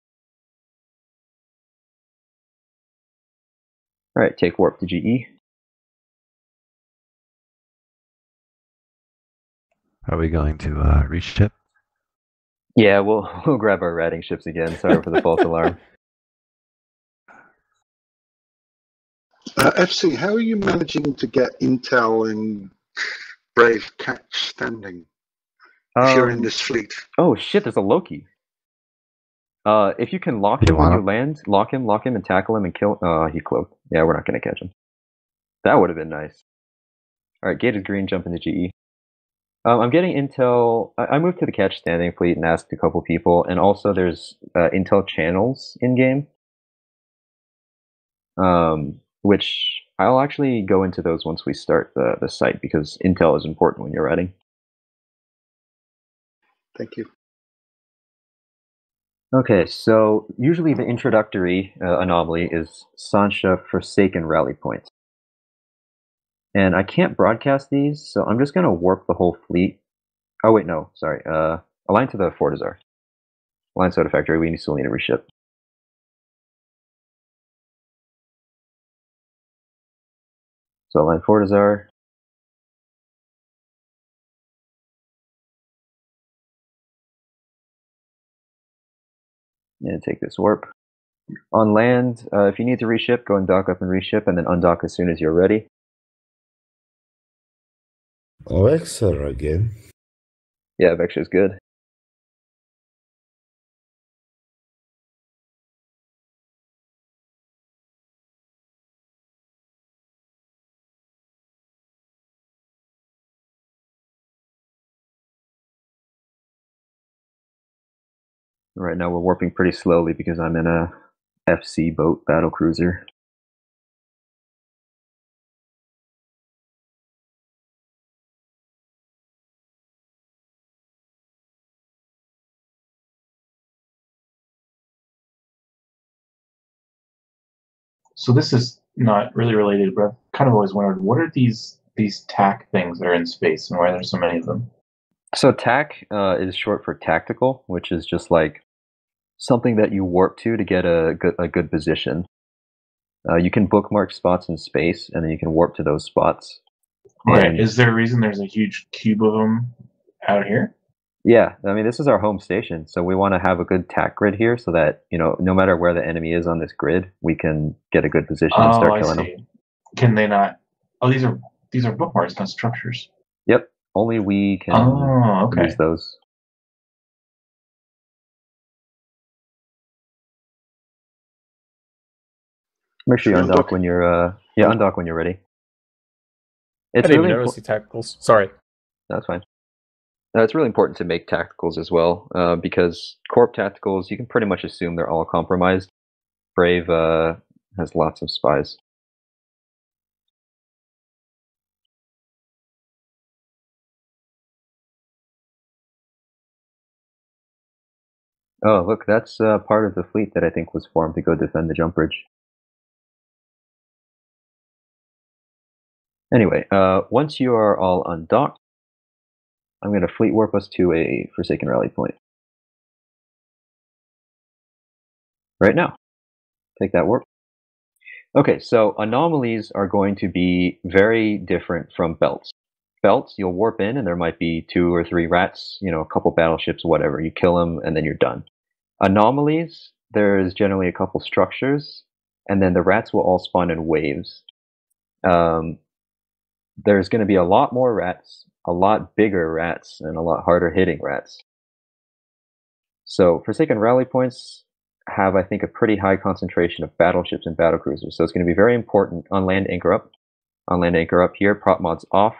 Alright, take warp to G E. Are we going to uh, reach ship? Yeah, we'll, we'll grab our ratting ships again. Sorry for the false alarm. Uh, F C, how are you managing to get intel in Brave Catch standing if you're in Um, this fleet? Oh shit, there's a Loki. Uh, if you can lock You him when wanna- you land, lock him, lock him, and tackle him and kill. Uh, he cloaked. Yeah, we're not gonna catch him. That would have been nice. All right, gated green, jump into G E. Um, I'm getting intel. I, I moved to the catch standing fleet and asked a couple people, and also there's uh, intel channels in game. um, which I'll actually go into those once we start the, the site, because intel is important when you're writing. Thank you. Okay, so usually the introductory uh, anomaly is Sancha Forsaken Rally Point. And I can't broadcast these, so I'm just going to warp the whole fleet. Oh, wait, no, sorry. Uh, align to the Fortizar. Align Soda Factory, we still need to reship. So align Fortizar. And take this warp. On land, uh, if you need to reship, go and dock up and reship, and then undock as soon as you're ready. Vexer again. Yeah, Vexer's good. Right now we're warping pretty slowly because I'm in a F C boat battle cruiser. So this is not really related, but I've kind of always wondered, what are these these tack things that are in space, and why are there so many of them? So tack uh, is short for tactical, which is just like something that you warp to to get a good, a good position. Uh, you can bookmark spots in space, and then you can warp to those spots. Right. And, is there a reason there's a huge cube of them out here? yeah, I mean, this is our home station, so we want to have a good tack grid here so that, you know, no matter where the enemy is on this grid, we can get a good position and Oh, start I killing see. them. Can they not? Oh, these are these are bookmarks, not structures. Yep, only we can Oh, okay. use those. Make sure you Should we undock undock? when you're, uh, yeah, undock when you're ready. I It's didn't really even notice the tacticals. Sorry. That's fine. Uh, it's really important to make tacticals as well, uh, because corp tacticals, you can pretty much assume they're all compromised. Brave uh, has lots of spies. Oh, look, that's uh, part of the fleet that I think was formed to go defend the jump bridge. Anyway, uh, once you are all undocked, I'm going to fleet warp us to a Forsaken Rally Point. Right now. Take that warp. Okay, so anomalies are going to be very different from belts. Belts, you'll warp in and there might be two or three rats, you know, a couple battleships, whatever. You kill them and then you're done. Anomalies, there's generally a couple structures, and then the rats will all spawn in waves. Um, there's going to be a lot more rats, a lot bigger rats, and a lot harder hitting rats. So Forsaken Rally Points have, I think, a pretty high concentration of battleships and battlecruisers. So it's going to be very important. On land, anchor up. On land, anchor up here. Prop mods off.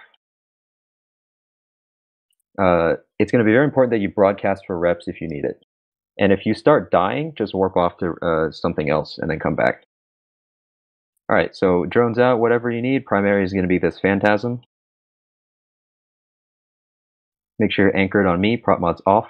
Uh, it's going to be very important that you broadcast for reps if you need it. And if you start dying, just warp off to uh, something else and then come back. All right, so drones out, whatever you need. Primary is going to be this Phantasm. Make sure you're anchored on me. Prop mods off.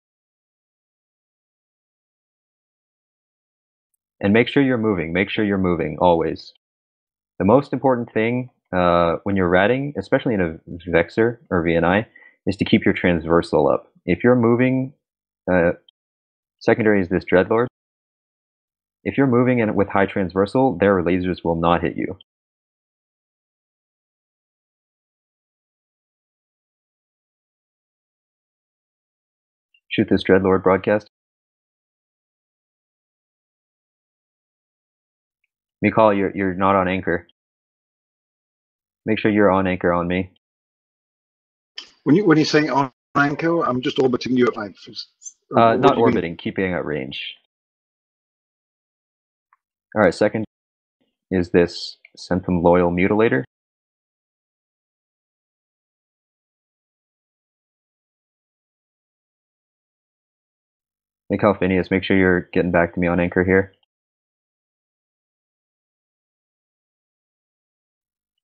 And make sure you're moving. Make sure you're moving, always. The most important thing uh, when you're ratting, especially in a Vexer or V N I, is to keep your transversal up. If you're moving, uh, secondary is this Dreadlord. If you're moving in with high transversal, their lasers will not hit you. Shoot this Dreadlord broadcast. Mikal, you're, you're not on anchor. Make sure you're on anchor on me. When you when you're saying on anchor, I'm just orbiting you at like. Uh, not orbiting, keeping at range. All right, second is this Centum Loyal Mutilator. Mikal Phineas, make sure you're getting back to me on anchor here.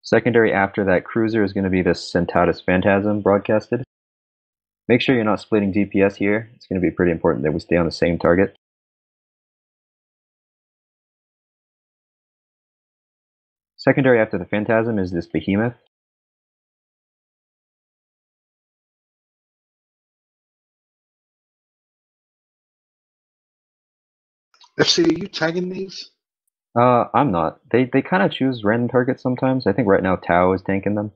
Secondary after that cruiser is going to be this Centaurus Phantasm broadcasted. Make sure you're not splitting D P S here. It's going to be pretty important that we stay on the same target. Secondary after the Phantasm is this Behemoth. F C, are you tagging these? Uh, I'm not. They they kind of choose random targets sometimes. I think right now Tau is tanking them.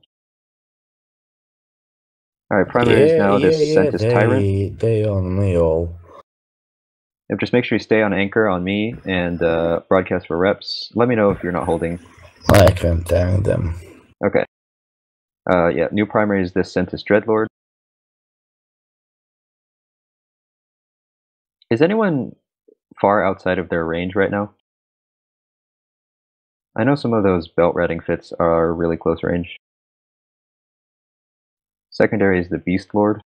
Alright, primary is Yeah, now yeah, this yeah, Centus Tyrant. they, they on me all. Yep, just make sure you stay on anchor on me and uh, broadcast for reps. Let me know if you're not holding. I can tank them. Okay. Uh, yeah, new primary is this Centus Dreadlord. Is anyone far outside of their range right now? I know some of those belt ratting fits are really close range. Secondary is the Beast Lord.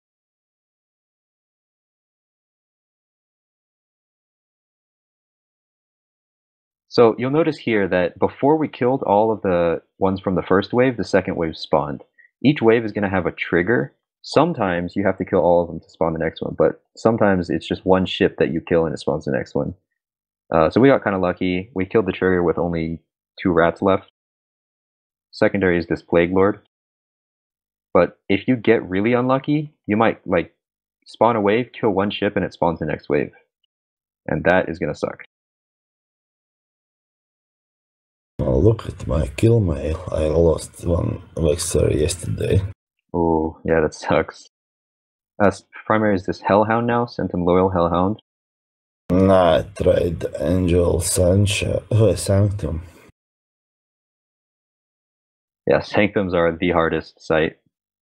So you'll notice here that before we killed all of the ones from the first wave, the second wave spawned. Each wave is going to have a trigger. Sometimes you have to kill all of them to spawn the next one, but sometimes it's just one ship that you kill and it spawns the next one. Uh, so we got kind of lucky. We killed the trigger with only two rats left. Secondary is this Plague Lord. But if you get really unlucky, you might like spawn a wave, kill one ship, and it spawns the next wave. And that is going to suck. Oh, look at my kill mail. I lost one Vexer yesterday. Oh, yeah, that sucks. Uh, primary is this Hellhound now, Centum Loyal Hellhound. Nah, I tried Angel Sancha, uh, Sanctum. Yeah, Sanctums are the hardest sight.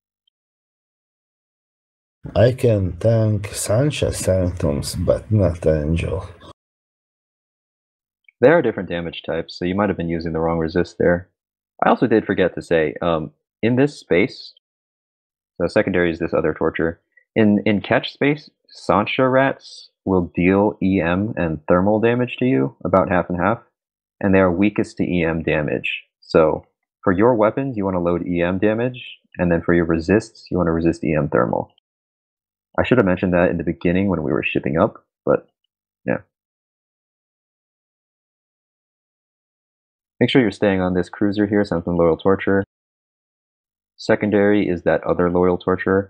I can tank Sancha Sanctums, but not Angel. There are different damage types, so you might have been using the wrong resist there. I also did forget to say, um, in this space, so secondary is this other torture. In in catch space, Sancha rats will deal E M and thermal damage to you, about half and half, and they are weakest to E M damage. So for your weapons, you want to load E M damage, and then for your resists, you want to resist E M thermal. I should have mentioned that in the beginning when we were shipping up, but yeah. Make sure you're staying on this cruiser here, something Loyal Torture. Secondary is that other Loyal Torturer.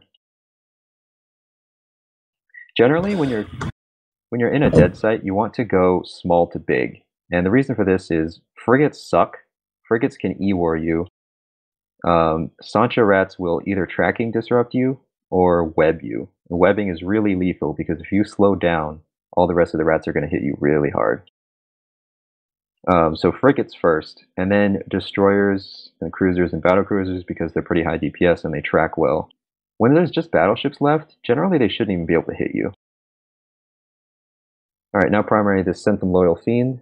Generally, when you're when you're in a dead site, you want to go small to big. And the reason for this is frigates suck. Frigates can E-war you. Um, Sancha rats will either tracking disrupt you or web you. And webbing is really lethal because if you slow down, all the rest of the rats are going to hit you really hard. Um, so frigates first, and then destroyers and cruisers and battle cruisers because they're pretty high D P S and they track well. When there's just battleships left, generally they shouldn't even be able to hit you. Alright, now primary this Centum Loyal Fiend.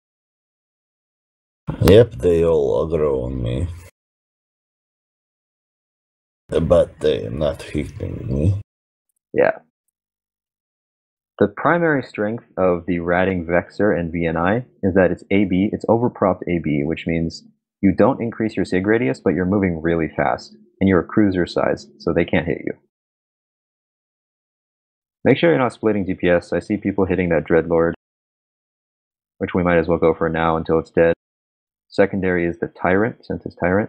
Yep, they all aggro on me. But they're not hitting me. Yeah. The primary strength of the ratting Vexer and V N I is that it's A B, it's overpropped A B, which means you don't increase your sig radius, but you're moving really fast, and you're a cruiser size, so they can't hit you. Make sure you're not splitting D P S. I see people hitting that Dreadlord, which we might as well go for now until it's dead. Secondary is the Tyrant, Centus Tyrant.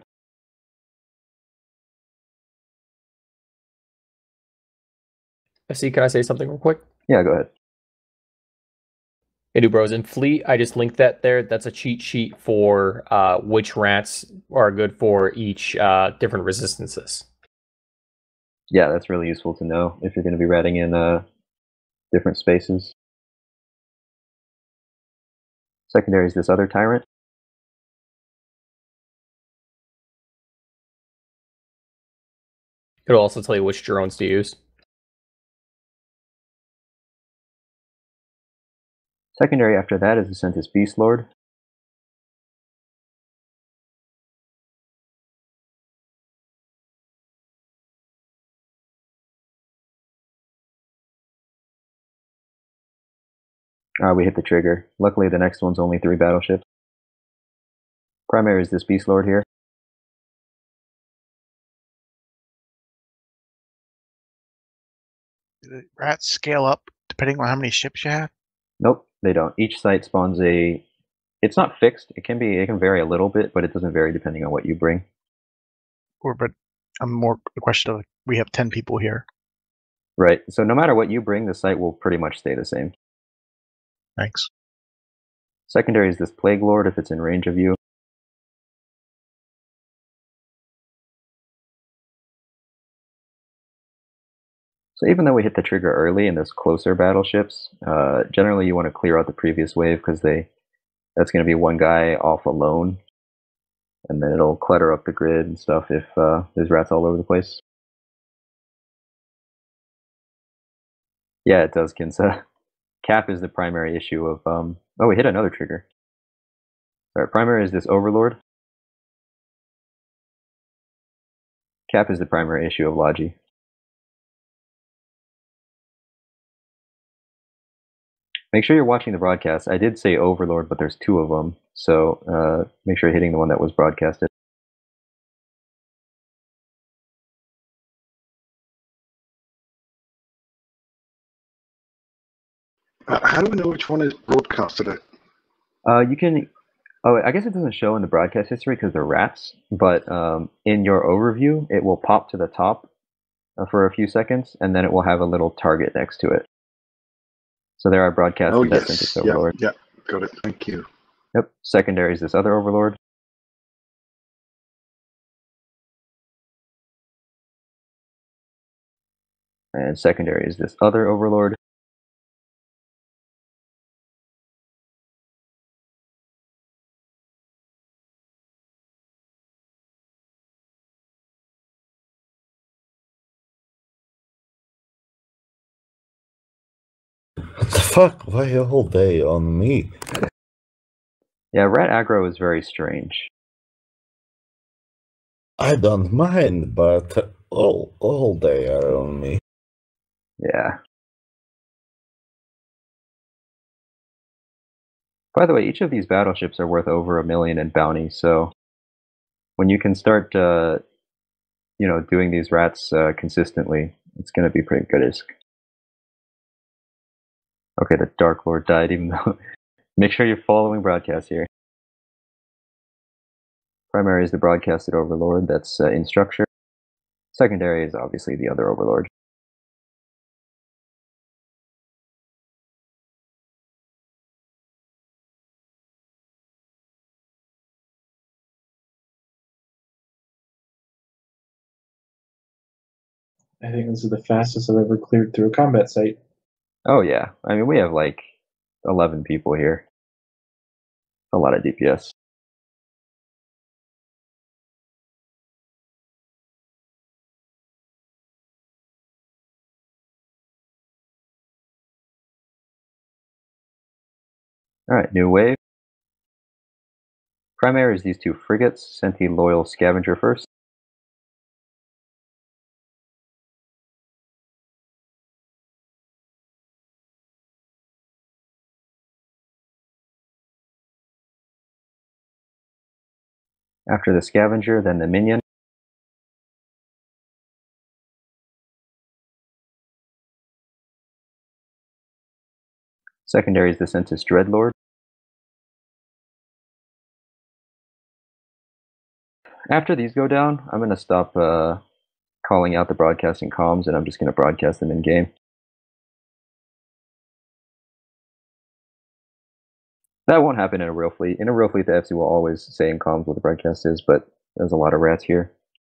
F C, can I say something real quick? Yeah, go ahead. Hey, do bros, in Fleet, I just linked that there. That's a cheat sheet for uh, which rats are good for each uh, different resistances. Yeah, that's really useful to know if you're going to be ratting in uh, different spaces. Secondary is this other Tyrant. It'll also tell you which drones to use. Secondary after that is the Centus Beast Lord. Uh, we hit the trigger. Luckily, the next one's only three battleships. Primary is this Beast Lord here. Do the rats scale up depending on how many ships you have? Nope, they don't. Each site spawns a. It's not fixed. It can be. It can vary a little bit, but it doesn't vary depending on what you bring. Or, but I'm more a question of we have ten people here. Right. So no matter what you bring, the site will pretty much stay the same. Thanks. Secondary is this Plague Lord if it's in range of you. So even though we hit the trigger early in those closer battleships, uh, generally you want to clear out the previous wave because they that's going to be one guy off alone, and then it'll clutter up the grid and stuff if uh, there's rats all over the place. Yeah, it does, Kinsa. Cap is the primary issue of. Um, oh, we hit another trigger. Alright, primary is this Overlord. Cap is the primary issue of Logi. Make sure you're watching the broadcast. I did say Overlord, but there's two of them, so uh, make sure you're hitting the one that was broadcasted. Uh, how do we know which one is broadcasted at? Uh, you can. Oh, I guess it doesn't show in the broadcast history because they're rats, but um, in your overview, it will pop to the top uh, for a few seconds, and then it will have a little target next to it. So there are broadcasts Oh, that yes. sent Yeah, Overlord. yeah, got it. Thank you. Yep. Secondary is this other Overlord. And secondary is this other Overlord. What the fuck? Why a whole day on me? Yeah, rat aggro is very strange. I don't mind, but all all day are on me. Yeah. By the way, each of these battleships are worth over a million in bounty, so when you can start, uh, you know, doing these rats uh, consistently, it's going to be pretty good-isk. Okay, the Dark Lord died, even though... Make sure you're following broadcast here. Primary is the broadcasted Overlord that's uh, in structure. Secondary is obviously the other Overlord. I think this is the fastest I've ever cleared through a combat site. Oh yeah, I mean we have like eleven people here. A lot of D P S. Alright, new wave. Primary is these two frigates, Senti Loyal Scavenger first. After the Scavenger, then the Minion. Secondary is the Sentis Dreadlord. After these go down, I'm going to stop uh, calling out the broadcasting comms, and I'm just going to broadcast them in-game. That won't happen in a real fleet. In a real fleet, the F C will always say in comms what the broadcast is, but there's a lot of rats here.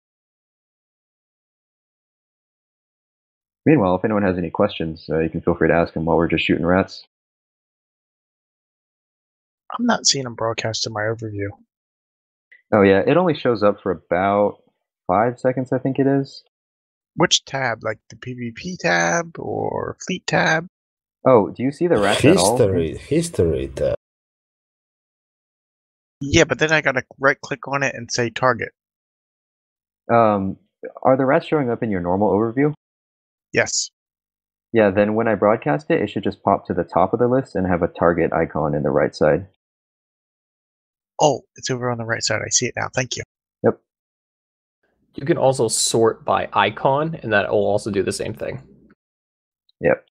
Meanwhile, if anyone has any questions, uh, you can feel free to ask them while we're just shooting rats. I'm not seeing them broadcast in my overview. Oh yeah, it only shows up for about five seconds, I think it is. Which tab? Like the PvP tab or Fleet tab? Oh, do you see the rats at all? History, history tab. Yeah, but then I gotta right click on it and say target. Um, are the rats showing up in your normal overview? Yes. Yeah, then when I broadcast it, it should just pop to the top of the list and have a target icon in the right side. Oh, it's over on the right side. I see it now. Thank you. Yep. You can also sort by icon, and that will also do the same thing. Yep.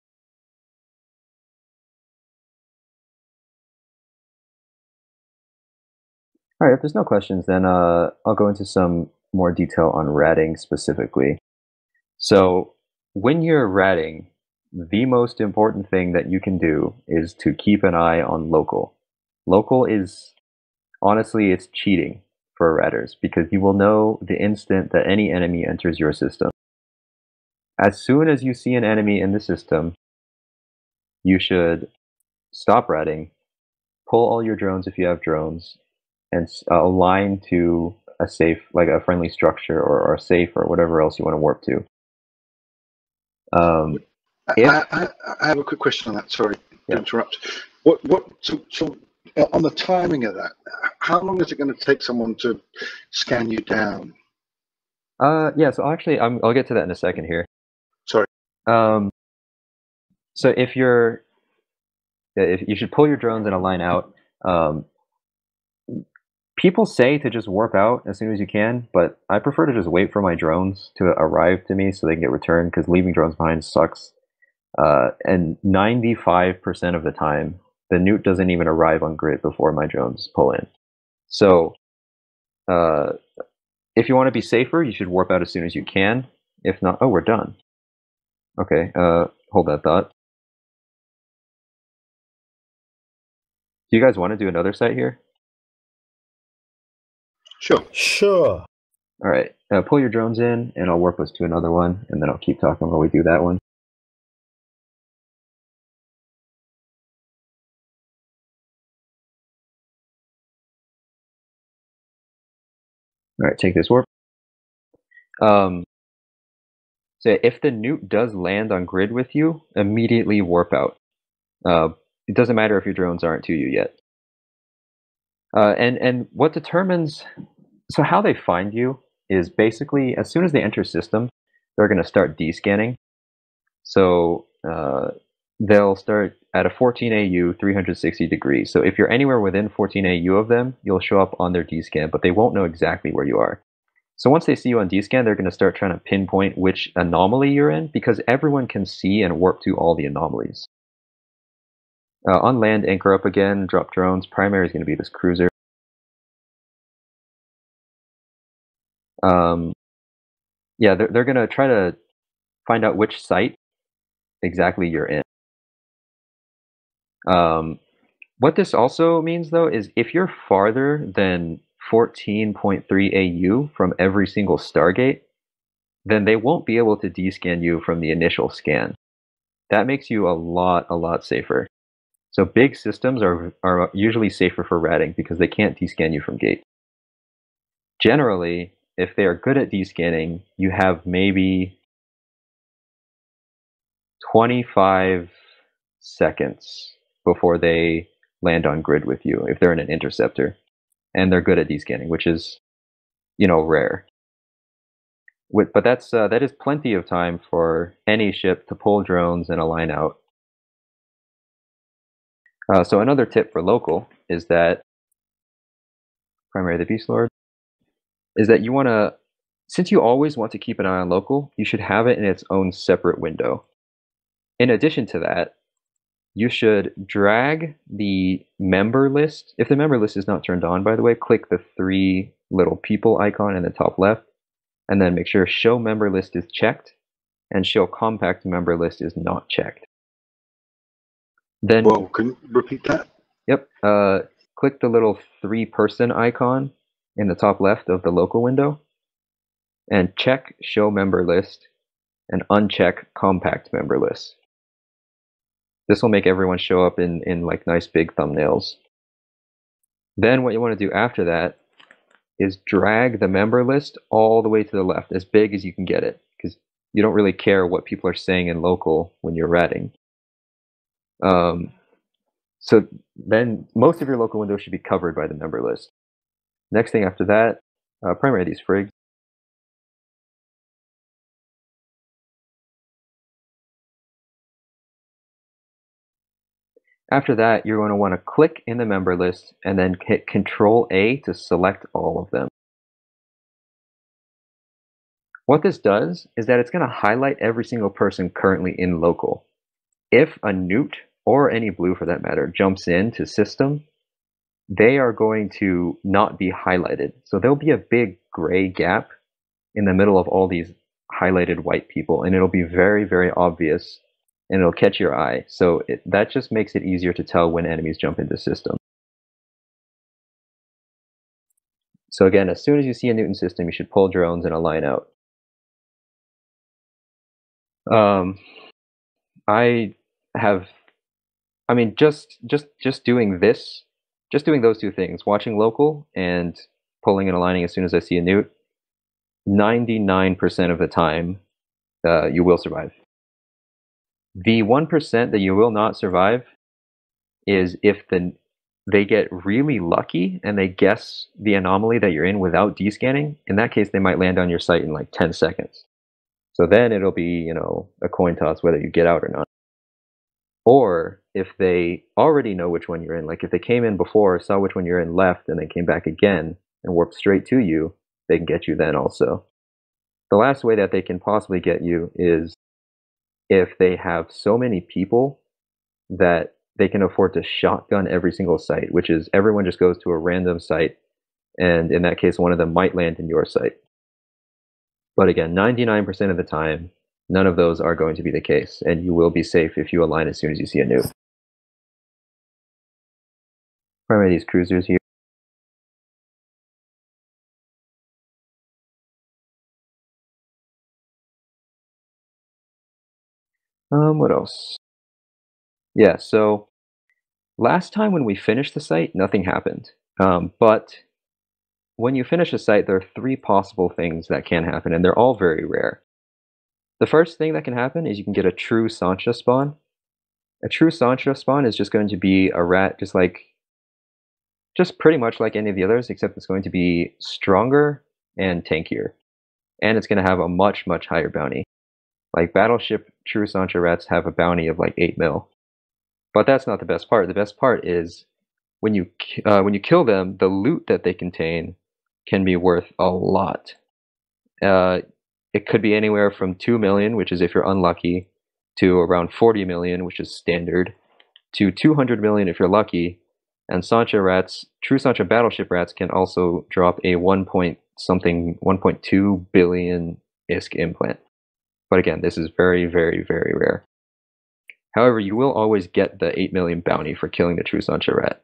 All right, if there's no questions, then uh, I'll go into some more detail on ratting specifically. So when you're ratting, the most important thing that you can do is to keep an eye on local. Local is, honestly, it's cheating for ratters because you will know the instant that any enemy enters your system. As soon as you see an enemy in the system, you should stop ratting, pull all your drones if you have drones, and uh, align to a safe, like a friendly structure or, or a safe or whatever else you want to warp to. Um, if, I, I, I have a quick question on that. Sorry yeah. to interrupt. What what so, so uh, on the timing of that? How long is it going to take someone to scan you down? Uh, yeah. So actually, I'm, I'll get to that in a second here. Sorry. Um, so if you're, if you should pull your drones and align out. Um, people say to just warp out as soon as you can, but I prefer to just wait for my drones to arrive to me so they can get returned because leaving drones behind sucks. Uh, and ninety-five percent of the time, the newt doesn't even arrive on grid before my drones pull in. So, uh, if you want to be safer, you should warp out as soon as you can. If not, oh, we're done. Okay, uh, hold that thought. Do you guys want to do another site here? Sure. Sure. All right, uh, pull your drones in, and I'll warp us to another one, and then I'll keep talking while we do that one. All right, take this warp. Um, so if the newt does land on grid with you, immediately warp out. Uh, it doesn't matter if your drones aren't to you yet. Uh, and and what determines, so how they find you is basically as soon as they enter system, they're going to start descanning. So uh, they'll start at a fourteen A U, three hundred sixty degrees. So if you're anywhere within fourteen A U of them, you'll show up on their descan, but they won't know exactly where you are. So once they see you on descan, they're going to start trying to pinpoint which anomaly you're in because everyone can see and warp to all the anomalies. Uh, on land, anchor up again, drop drones. Primary is going to be this cruiser. Um, yeah, they're, they're going to try to find out which site exactly you're in. Um, what this also means, though, is if you're farther than fourteen point three A U from every single Stargate, then they won't be able to descan you from the initial scan. That makes you a lot, a lot safer. So big systems are, are usually safer for ratting because they can't descan you from gate. Generally, if they are good at descanning, you have maybe twenty-five seconds before they land on grid with you if they're in an interceptor. And they're good at descanning, which is, you know, rare. With, but that's uh, that is plenty of time for any ship to pull drones and align out. Uh, so another tip for local is that, primary the Beast Lord, is that you want to, since you always want to keep an eye on local, you should have it in its own separate window. In addition to that, you should drag the member list. If the member list is not turned on, by the way, click the three little people icon in the top left, and then make sure show member list is checked, and show compact member list is not checked. Then, Whoa, can you repeat that? Yep. Uh, click the little three-person icon in the top left of the local window, and check show member list, and uncheck compact member list. This will make everyone show up in, in like nice big thumbnails. Then what you want to do after that is drag the member list all the way to the left, as big as you can get it, because you don't really care what people are saying in local when you're ratting. Um, so then most of your local windows should be covered by the member list. Next thing after that, uh, primary these frigs. After that, you're going to want to click in the member list and then hit Control A to select all of them. What this does is that it's going to highlight every single person currently in local. if a newt, or any blue for that matter, jumps into system, they are going to not be highlighted. So there'll be a big gray gap in the middle of all these highlighted white people, and it'll be very, very obvious, and it'll catch your eye. So it, that just makes it easier to tell when enemies jump into system. So again, as soon as you see a Newton system, you should pull drones and align out. Um, I have, I mean, just just just doing this, just doing those two things, watching local and pulling and aligning as soon as I see a newt, ninety-nine percent of the time, uh, you will survive. The one percent that you will not survive is if the they get really lucky and they guess the anomaly that you're in without descanning. In that case, they might land on your site in like ten seconds. So then it'll be, you know, a coin toss whether you get out or not. Or if they already know which one you're in, like if they came in before, saw which one you're in, left, and then came back again and warped straight to you, they can get you then also. The last way that they can possibly get you is if they have so many people that they can afford to shotgun every single site, which is everyone just goes to a random site, and in that case, one of them might land in your site. But again, ninety-nine percent of the time, none of those are going to be the case, and you will be safe if you align as soon as you see a nuke. Primary these cruisers here. Um, what else? Yeah, so last time when we finished the site, nothing happened. Um, but when you finish a site, there are three possible things that can happen, and they're all very rare. The first thing that can happen is you can get a true Sancha spawn. A true Sancha spawn is just going to be a rat, just like, just pretty much like any of the others, except it's going to be stronger and tankier. And it's going to have a much, much higher bounty. Like Battleship True Sancha rats have a bounty of like eight mil. But that's not the best part. The best part is when you uh, when you kill them, the loot that they contain can be worth a lot. Uh, it could be anywhere from two million, which is if you're unlucky, to around forty million, which is standard, to two hundred million if you're lucky. And Sancha rats, True Sancha Battleship rats, can also drop a one point something, one point two billion I S K implant. But again, this is very, very, very rare. However, you will always get the eight million bounty for killing the True Sancha rat.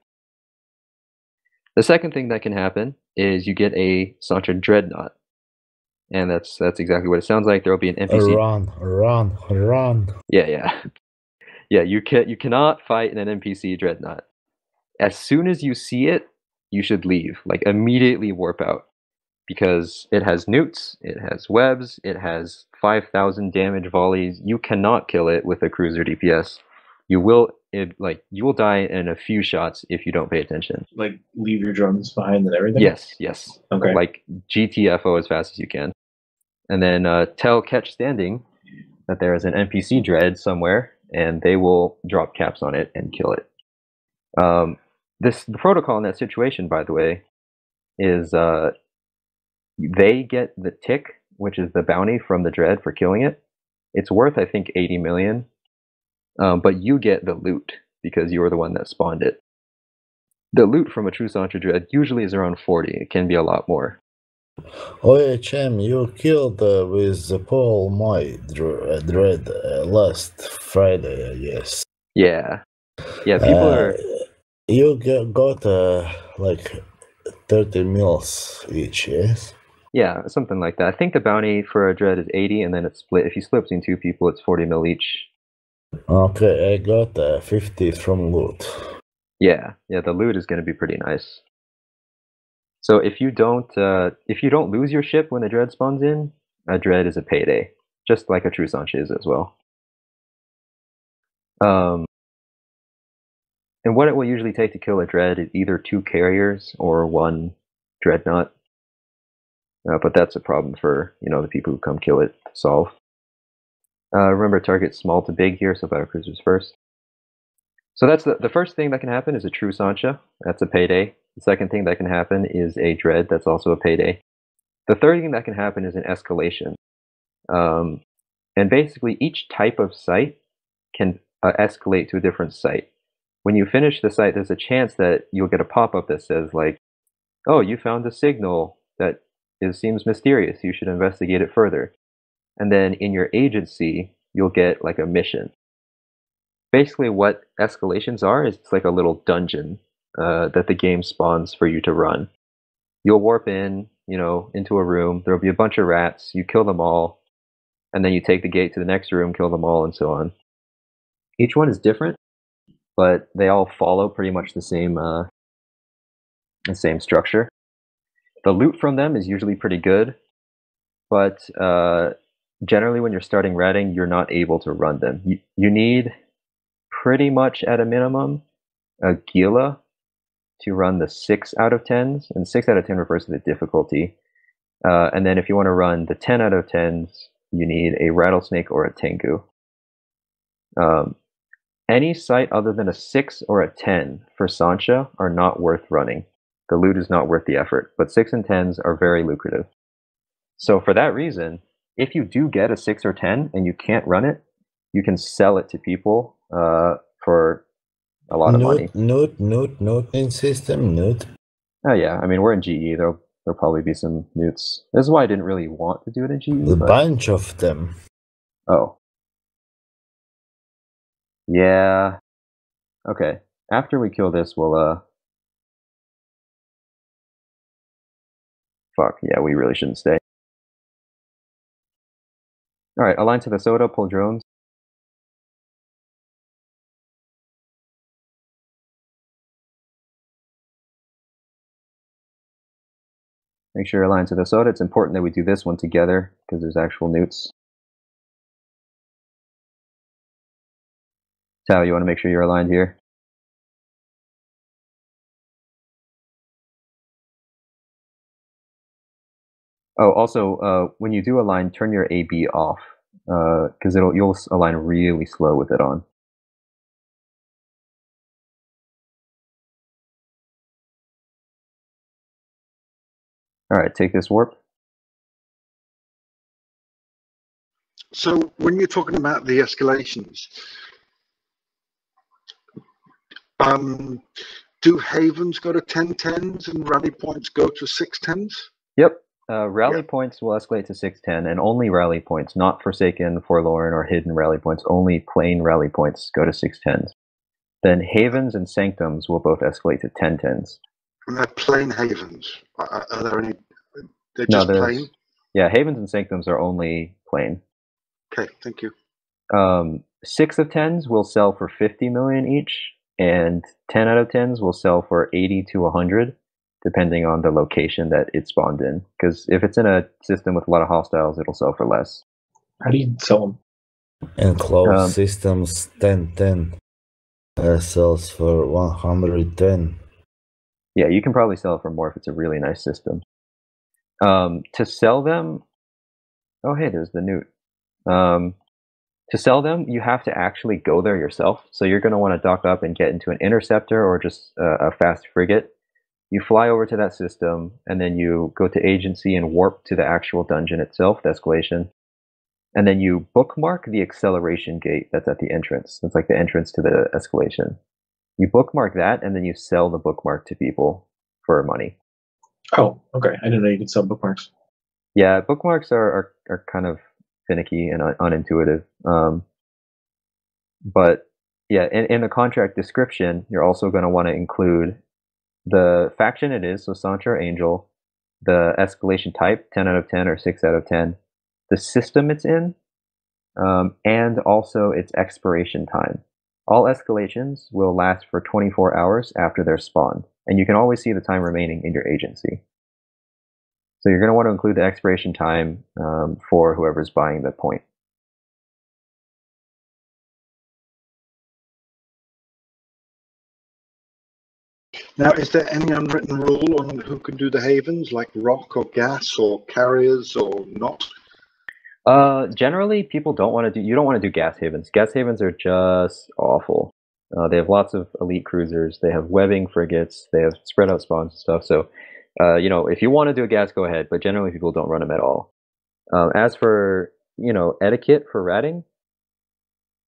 The second thing that can happen is you get a Sancha Dreadnought. And that's that's exactly what it sounds like. There will be an N P C. Run, run, run. Yeah, yeah. Yeah, you can you cannot fight in an N P C Dreadnought. As soon as you see it, you should leave. Like immediately warp out. Because it has newts, it has webs, it has five thousand damage volleys. You cannot kill it with a cruiser D P S. You will it, like you will die in a few shots if you don't pay attention. Like leave your drones behind and everything? Yes, yes. Okay. Like G T F O as fast as you can. And then uh, tell Catch Standing that there is an N P C dread somewhere, and they will drop caps on it and kill it. Um, this the protocol in that situation, by the way, is uh, they get the tick, which is the bounty from the dread for killing it. It's worth, I think, eighty million, um, but you get the loot because you were the one that spawned it. The loot from a True Sancha dread usually is around forty. It can be a lot more. O H M, you killed uh, with the Paul my dr dread uh, last Friday, I guess. Yeah, yeah. People uh, are. You get, got uh, like thirty mils each, yes? Yeah, something like that. I think the bounty for a dread is eighty, and then it's split. If you split between two people, it's forty mil each. Okay, I got uh, fifty from loot. Yeah, yeah. The loot is going to be pretty nice. So if you don't, uh, if you don't lose your ship when the dread spawns in, a dread is a payday, just like a True Sancha is as well. Um, and what it will usually take to kill a dread is either two carriers or one dreadnought. Uh, but that's a problem for, you know, the people who come kill it to solve. Uh, remember, target small to big here, so battlecruisers first. So that's the, the first thing that can happen is a True Sancha. That's a payday. The second thing that can happen is a dread. That's also a payday. The third thing that can happen is an escalation. Um, and basically, each type of site can uh, escalate to a different site. When you finish the site, there's a chance that you'll get a pop-up that says like, oh, you found a signal that is, seems mysterious. You should investigate it further. And then in your agency, you'll get like a mission. Basically what escalations are is it's like a little dungeon uh, that the game spawns for you to run. You'll warp in, you know, into a room. There'll be a bunch of rats. You kill them all. And then you take the gate to the next room, kill them all, and so on. Each one is different, but they all follow pretty much the same uh, the same structure. The loot from them is usually pretty good, but uh, generally when you're starting ratting, you're not able to run them. You, you need pretty much at a minimum a Gila to run the six out of tens, and six out of ten refers to the difficulty. Uh, and then if you want to run the ten out of tens, you need a Rattlesnake or a Tengu. Um, any site other than a six or a ten for Sancha are not worth running. The loot is not worth the effort, but six and tens are very lucrative. So for that reason, if you do get a six or ten and you can't run it, you can sell it to people uh, for a lot of note, money. Note, note, note in system, note. Oh yeah, I mean we're in G E. There'll there'll probably be some newts. This is why I didn't really want to do it in G E. A but... bunch of them. Oh. Yeah. Okay. After we kill this, we'll uh. Fuck yeah, we really shouldn't stay. All right, align to the soda. Pull drones. Make sure you're aligned to the soda. It's important that we do this one together because there's actual newts. Tao, you want to make sure you're aligned here? Oh, also, uh, when you do align, turn your A B off because uh, it'll you'll align really slow with it on. All right, take this warp. So when you're talking about the escalations, um, do havens go to ten tens and rally points go to six tens? Yep. Uh, rally Yeah. points will escalate to six ten, and only rally points, not Forsaken, Forlorn, or Hidden rally points, only plain rally points go to six tens. Then Havens and Sanctums will both escalate to ten tens. And they're plain havens. Are, are there any? They're No, just there's, plain? yeah, Havens and Sanctums are only plain. Okay, thank you. Um, six of tens will sell for fifty million each, and ten out of tens will sell for eighty to one hundred, depending on the location that it spawned in. Because if it's in a system with a lot of hostiles, it'll sell for less. How do you sell them? Enclosed Um, systems ten ten uh, sells for one hundred ten. Yeah, you can probably sell it for more if it's a really nice system. Um, to sell them, oh hey, there's the newt. Um, to sell them, you have to actually go there yourself. So you're going to want to dock up and get into an interceptor or just uh, a fast frigate. You fly over to that system, and then you go to agency and warp to the actual dungeon itself, the escalation. And then you bookmark the acceleration gate that's at the entrance. It's like the entrance to the escalation. You bookmark that, and then you sell the bookmark to people for money. Oh, okay. I didn't know you could sell bookmarks. Yeah, bookmarks are are, are kind of finicky and un- unintuitive. Um, but yeah, in, in the contract description, you're also going to want to include the faction it is, so Sancha or Angel, the escalation type, ten out of ten or six out of ten, the system it's in, um, and also its expiration time. All escalations will last for twenty-four hours after they're spawned, and you can always see the time remaining in your agency. So you're going to want to include the expiration time um, for whoever's buying the point. Now, is there any unwritten rule on who can do the havens, like rock or gas or carriers or not? Uh, generally, people don't want to do. You don't want to do gas havens. Gas havens are just awful. Uh, they have lots of elite cruisers. They have webbing frigates. They have spread out spawns and stuff. So, uh, you know, if you want to do a gas, go ahead. But generally, people don't run them at all. Um, as for you know etiquette for ratting,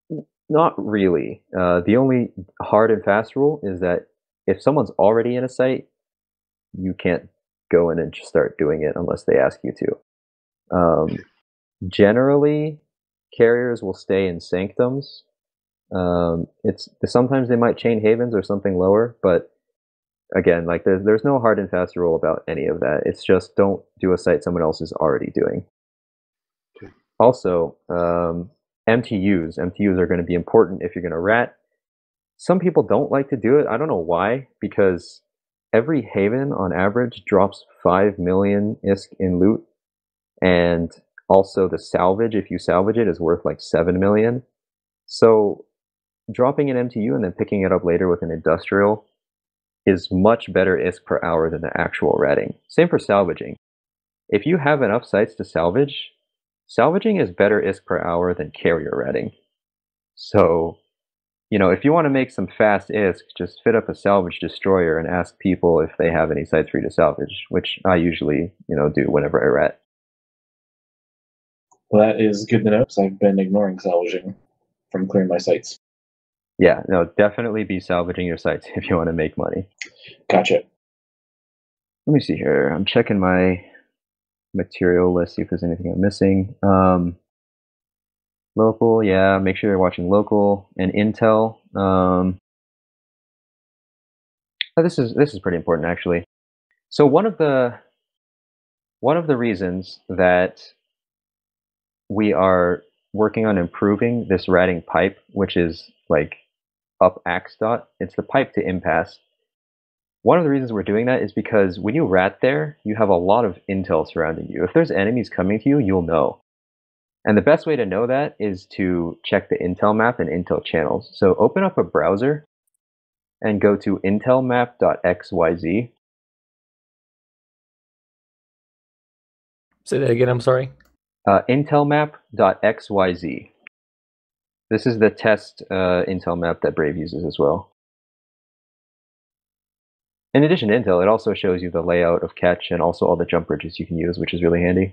Not really. Uh, the only hard and fast rule is that if someone's already in a site, you can't go in and just start doing it unless they ask you to. Um, generally, carriers will stay in sanctums. Um, it's sometimes they might chain havens or something lower, but again, like there's there's no hard and fast rule about any of that. It's just don't do a site someone else is already doing. Okay. Also, um, M T Us. M T Us are going to be important if you're going to rat. Some people don't like to do it. I don't know why, because every haven on average drops five million I S K in loot, and also the salvage, if you salvage it, is worth like seven million. So dropping an M T U and then picking it up later with an industrial is much better I S K per hour than the actual ratting. Same for salvaging. If you have enough sites to salvage, salvaging is better I S K per hour than carrier ratting. So, you know, if you want to make some fast I S K, just fit up a salvage destroyer and ask people if they have any sites for you to salvage, which I usually, you know, do whenever I rat. Well, that is good to know, because I've been ignoring salvaging from clearing my sites. Yeah, no, definitely be salvaging your sites if you want to make money. Gotcha. Let me see here. I'm checking my material list, see if there's anything I'm missing. Um, local, yeah, make sure you're watching local and intel. Um, oh, this is this is pretty important actually. So one of the one of the reasons that we are working on improving this ratting pipe, which is like up axe dot, it's the pipe to impasse. One of the reasons we're doing that is because when you rat there, you have a lot of intel surrounding you. If there's enemies coming to you, you'll know. And the best way to know that is to check the intel map and intel channels. So open up a browser and go to intel map dot x y z. Say that again, I'm sorry. Uh, intel map dot x y z. This is the test uh, intel map that Brave uses as well. In addition to intel, it also shows you the layout of catch and also all the jump bridges you can use, which is really handy.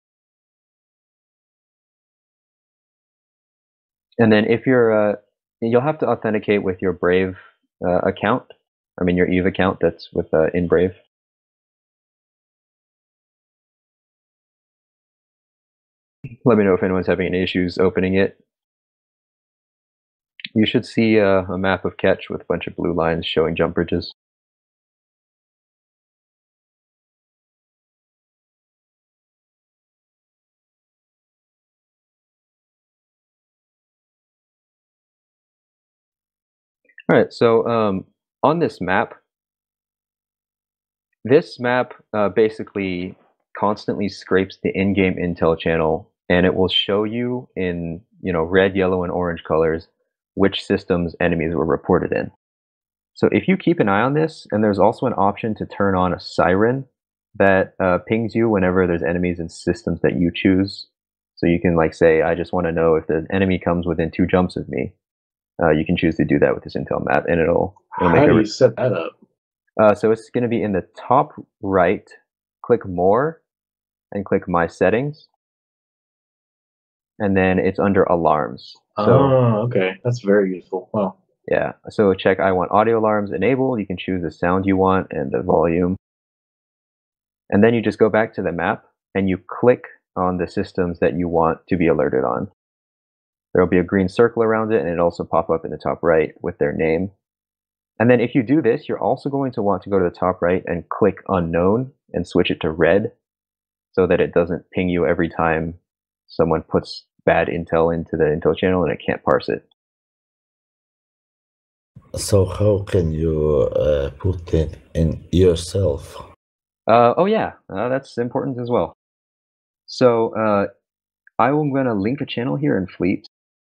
And then if you're, uh, you'll have to authenticate with your Brave uh, account. I mean, your Eve account that's with uh, in Brave. Let me know if anyone's having any issues opening it. You should see uh, a map of catch with a bunch of blue lines showing jump bridges. All right, so um, on this map, this map uh, basically constantly scrapes the in-game intel channel, and it will show you in you know red, yellow, and orange colors which systems enemies were reported in. So if you keep an eye on this, and there's also an option to turn on a siren that uh, pings you whenever there's enemies in systems that you choose. So you can like say, I just want to know if the enemy comes within two jumps of me. Uh, you can choose to do that with this intel map, and it'll it'll make How a do you set that up? Uh, so it's going to be in the top right. Click More, and click My Settings, and then it's under Alarms. So, oh, okay, that's very useful. Wow. Yeah, so check I want audio alarms enabled. You can choose the sound you want and the volume. And then you just go back to the map and you click on the systems that you want to be alerted on. There'll be a green circle around it, and it'll also pop up in the top right with their name. And then if you do this, you're also going to want to go to the top right and click Unknown and switch it to red so that it doesn't ping you every time someone puts bad intel into the intel channel and it can't parse it. So how can you uh, put it in yourself? Uh, oh yeah, uh, that's important as well. So uh, I'm going to link a channel here in Fleet.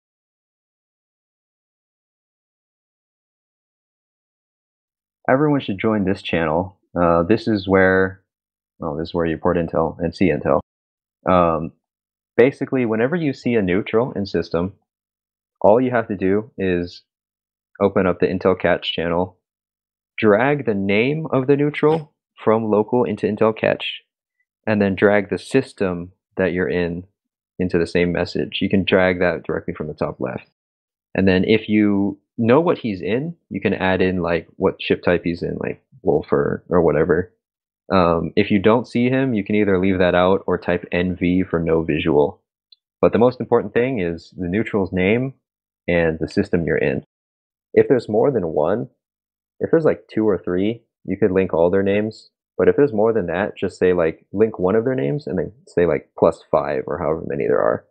Everyone should join this channel. Uh, this is where, oh, this is where you port intel and see intel. Um, basically, whenever you see a neutral in system, all you have to do is open up the intel catch channel, drag the name of the neutral from local into intel catch, and then drag the system that you're in into the same message. You can drag that directly from the top left. And then if you know what he's in, you can add in like what ship type he's in, like Wolf or, or whatever. Um, if you don't see him, you can either leave that out or type N V for no visual. But the most important thing is the neutral's name and the system you're in. If there's more than one, if there's like two or three, you could link all their names. But if there's more than that, just say like link one of their names and then say like plus five or however many there are.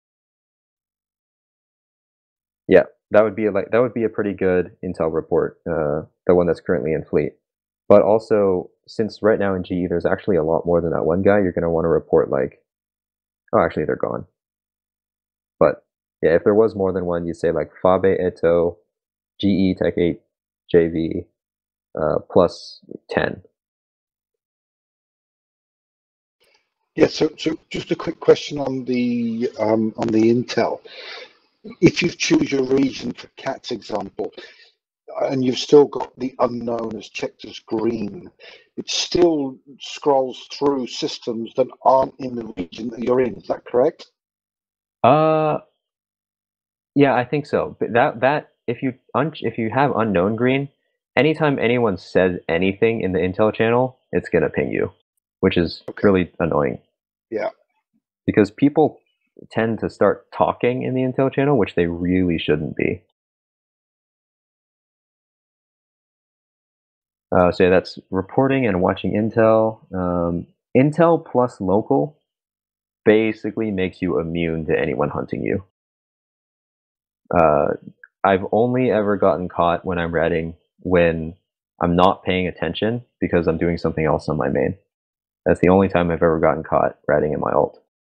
Yeah, that would be a, like that would be a pretty good intel report, uh, the one that's currently in fleet. But also, since right now in G E there's actually a lot more than that one guy, you're going to want to report like, oh, actually they're gone. But yeah, if there was more than one, you'd say like Fabe Eto, G E Tech eight, J V, uh, plus ten. Yeah, so so just a quick question on the um, on the intel. If you choose your region for cat's example, and you've still got the unknown as checked as green, it still scrolls through systems that aren't in the region that you're in. Is that correct? Uh, yeah, I think so. But that that if you un if you have unknown green, anytime anyone says anything in the intel channel, it's gonna ping you, which is okay. Really annoying. Yeah. Because people tend to start talking in the intel channel, which they really shouldn't be. Uh, so yeah, that's reporting and watching intel. Um, intel plus local basically makes you immune to anyone hunting you. Uh, I've only ever gotten caught when I'm ratting when I'm not paying attention because I'm doing something else on my main. That's the only time I've ever gotten caught ratting in my ult.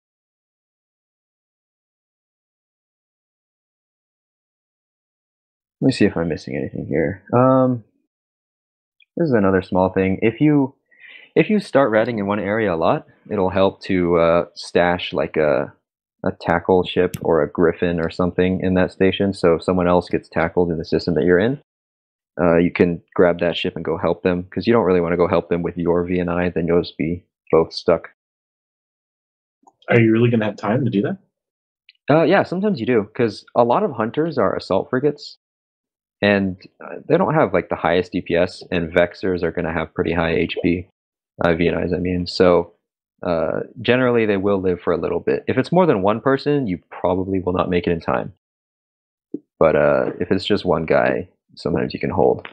Let me see if I'm missing anything here. Um, this is another small thing. If you if you start ratting in one area a lot, it'll help to uh, stash like a a tackle ship or a griffin or something in that station. So if someone else gets tackled in the system that you're in, uh, you can grab that ship and go help them, because you don't really want to go help them with your V N I. Then you'll just be both stuck. Are you really going to have time to do that? Uh, yeah, sometimes you do, because a lot of hunters are assault frigates, and uh, they don't have like the highest D P S, and Vexers are going to have pretty high H P, uh, V N Is, I mean. So uh, generally they will live for a little bit. If it's more than one person, you probably will not make it in time. But uh, if it's just one guy, sometimes you can hold.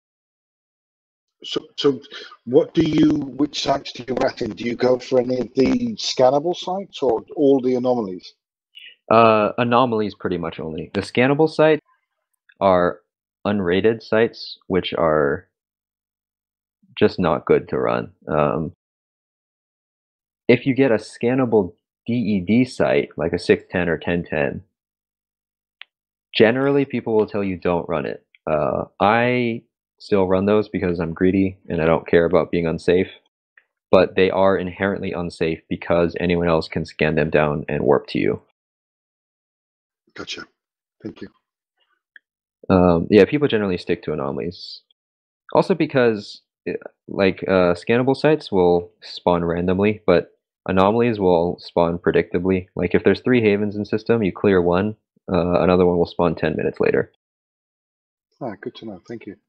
So, so what do you, which sites do you rat in? Do you go for any of the scannable sites or all the anomalies? Uh, anomalies pretty much only. The scannable sites are unrated sites, which are just not good to run. Um, if you get a scannable D E D site, like a six ten or ten ten, generally people will tell you don't run it. Uh, I still run those because I'm greedy and I don't care about being unsafe, but they are inherently unsafe because anyone else can scan them down and warp to you. Gotcha. Thank you. Um, yeah, people generally stick to anomalies. Also because, like, uh, scannable sites will spawn randomly, but anomalies will spawn predictably. Like, if there's three havens in system, you clear one, uh, another one will spawn ten minutes later. Ah, good to know. Thank you.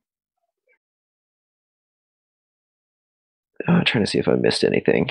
Uh, I'm trying to see if I missed anything.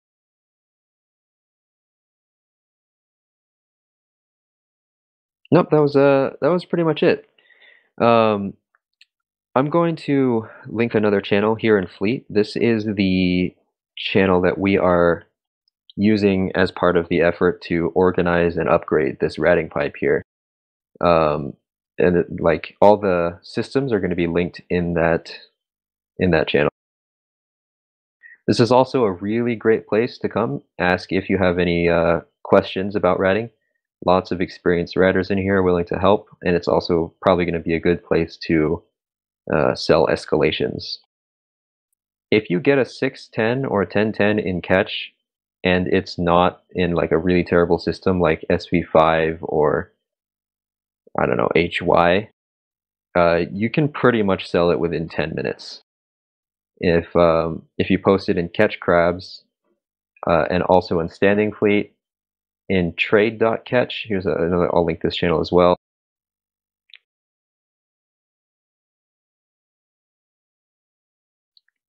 Nope, that was uh that was pretty much it. Um, I'm going to link another channel here in Fleet. This is the channel that we are using as part of the effort to organize and upgrade this ratting pipe here. Um, and it, like all the systems are going to be linked in that in that channel. This is also a really great place to come ask if you have any uh, questions about ratting. Lots of experienced ratters in here willing to help, and it's also probably going to be a good place to uh, sell escalations. If you get a six ten or a ten ten in catch, and it's not in like a really terrible system like S V five or I don't know, H Y, uh, you can pretty much sell it within ten minutes. If um, if you post it in Catch Crabs uh, and also in Standing Fleet, in trade dot catch, here's a, another, I'll link this channel as well.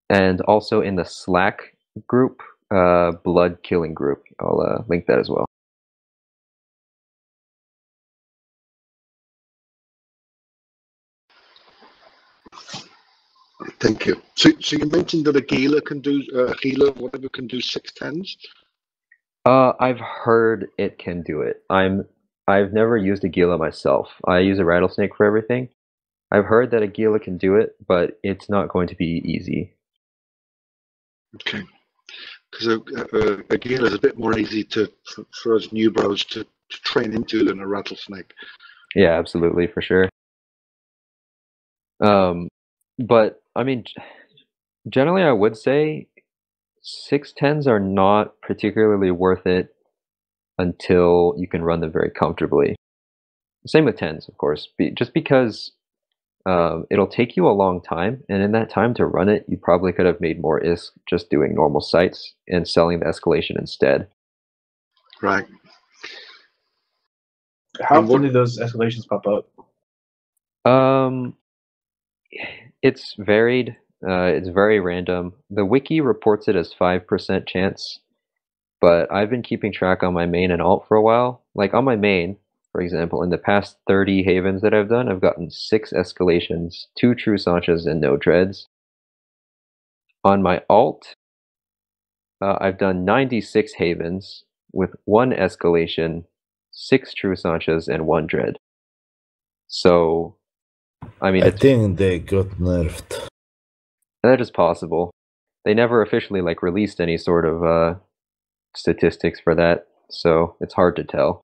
and also in the Slack group, uh, Blood Killing group. I'll uh, link that as well. Thank you. So, so you mentioned that a healer can do uh, healer, whatever, can do six tens. Uh, I've heard it can do it. I'm I've never used a Gila myself. I use a rattlesnake for everything. I've heard that a Gila can do it, but it's not going to be easy. Okay, because a, a, a Gila is a bit more easy to for, for us new bros to, to train into than a rattlesnake. Yeah, absolutely, for sure. Um, but I mean, generally, I would say six tens are not particularly worth it until you can run them very comfortably. Same with tens, of course, be, just because um, it'll take you a long time, and in that time to run it, you probably could have made more I S K just doing normal sites and selling the escalation instead. Right. How often do those escalations pop up? Um, it's varied. Uh, it's very random. The wiki reports it as five percent chance, but I've been keeping track on my main and alt for a while. Like on my main, for example, in the past thirty havens that I've done, I've gotten six escalations, two true Sanchas, and no dreads. On my alt, uh, I've done ninety-six havens with one escalation, six true Sanchas, and one dread. So, I mean, I it's, think they got nerfed. that is possible. They never officially like released any sort of uh, statistics for that, so it's hard to tell.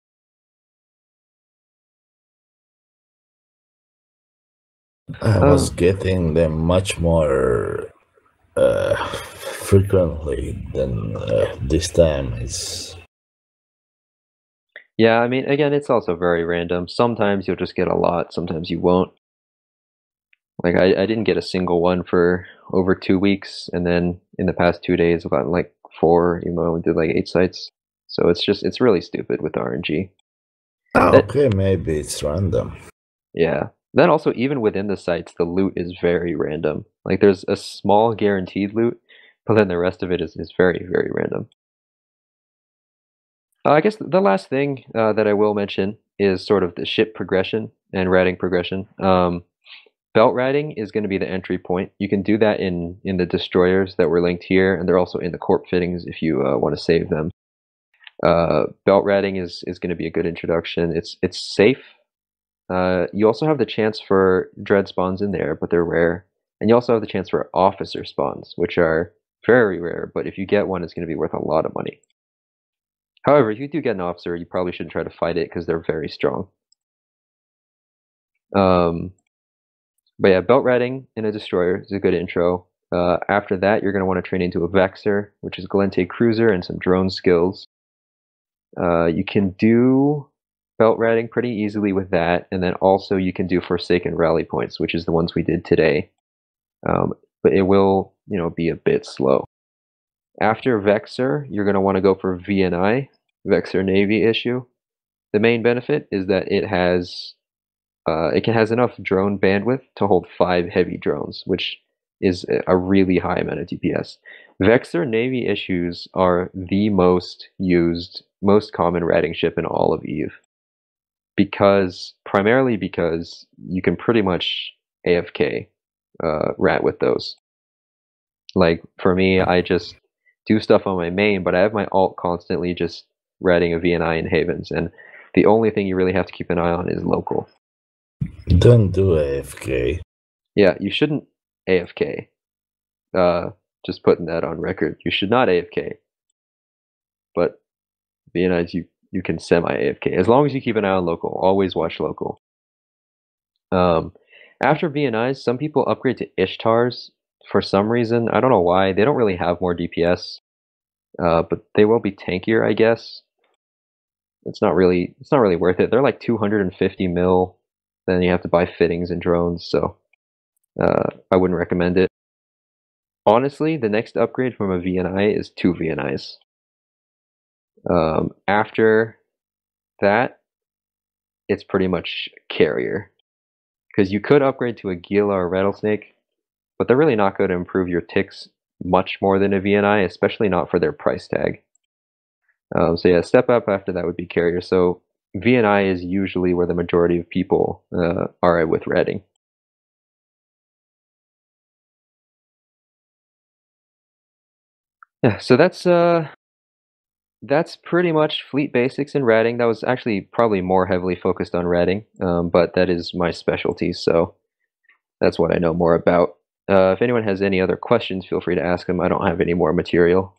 I Uh, was getting them much more uh, frequently than uh, this time. It's Yeah, I mean, again, it's also very random. Sometimes you'll just get a lot, sometimes you won't. Like, I, I didn't get a single one for over two weeks, and then in the past two days, I've gotten like four, even though I did like eight sites. So it's just, it's really stupid with R N G. oh, That- okay. Maybe it's random. yeah. Then also, even within the sites, the loot is very random. Like, there's a small guaranteed loot, but then the rest of it is, is very, very random. Uh, I guess the last thing uh, that I will mention is sort of the ship progression and ratting progression. Um, belt ratting is going to be the entry point. You can do that in, in the destroyers that were linked here, and they're also in the corp fittings if you uh, want to save them. Uh, belt ratting is, is going to be a good introduction. It's, it's safe. Uh, you also have the chance for dread spawns in there, but they're rare. And you also have the chance for officer spawns, which are very rare, but if you get one, it's going to be worth a lot of money. However, if you do get an officer, you probably shouldn't try to fight it because they're very strong. Um, but yeah, belt ratting in a destroyer is a good intro. Uh, after that, you're going to want to train into a Vexer, which is Galente Cruiser and some drone skills. Uh, you can do belt ratting pretty easily with that, and then also you can do Forsaken Rally Points, which is the ones we did today. Um, but it will, you know, be a bit slow. After Vexer, you're going to want to go for V N I, Vexer Navy issue. The main benefit is that it has uh, it can has enough drone bandwidth to hold five heavy drones, which is a really high amount of D P S. Vexer Navy issues are the most used, most common ratting ship in all of EVE, because primarily because you can pretty much A F K uh, rat with those. Like for me, I just do stuff on my main, but I have my alt constantly just ratting a V N I in havens, and the only thing you really have to keep an eye on is local. Don't do A F K. Yeah, you shouldn't A F K. Uh, just putting that on record. You should not A F K. But V N Is, you, you can semi-A F K. As long as you keep an eye on local. Always watch local. Um, after V N Is, some people upgrade to Ishtars for some reason. I don't know why. They don't really have more D P S. Uh, but they will be tankier, I guess. It's not really it's not really worth it. They're like two hundred fifty mil. Then you have to buy fittings and drones, so uh, I wouldn't recommend it. Honestly, the next upgrade from a V N I is two V N Is. Um, after that, it's pretty much carrier. Because you could upgrade to a Gila or Rattlesnake, but they're really not going to improve your ticks much more than a V N I, especially not for their price tag. Um, so yeah, step up after that would be carrier. So V N I is usually where the majority of people uh, are with ratting. Yeah, so that's uh, that's pretty much fleet basics and ratting. That was actually probably more heavily focused on ratting, um, but that is my specialty, so that's what I know more about. Uh, if anyone has any other questions, feel free to ask them. I don't have any more material.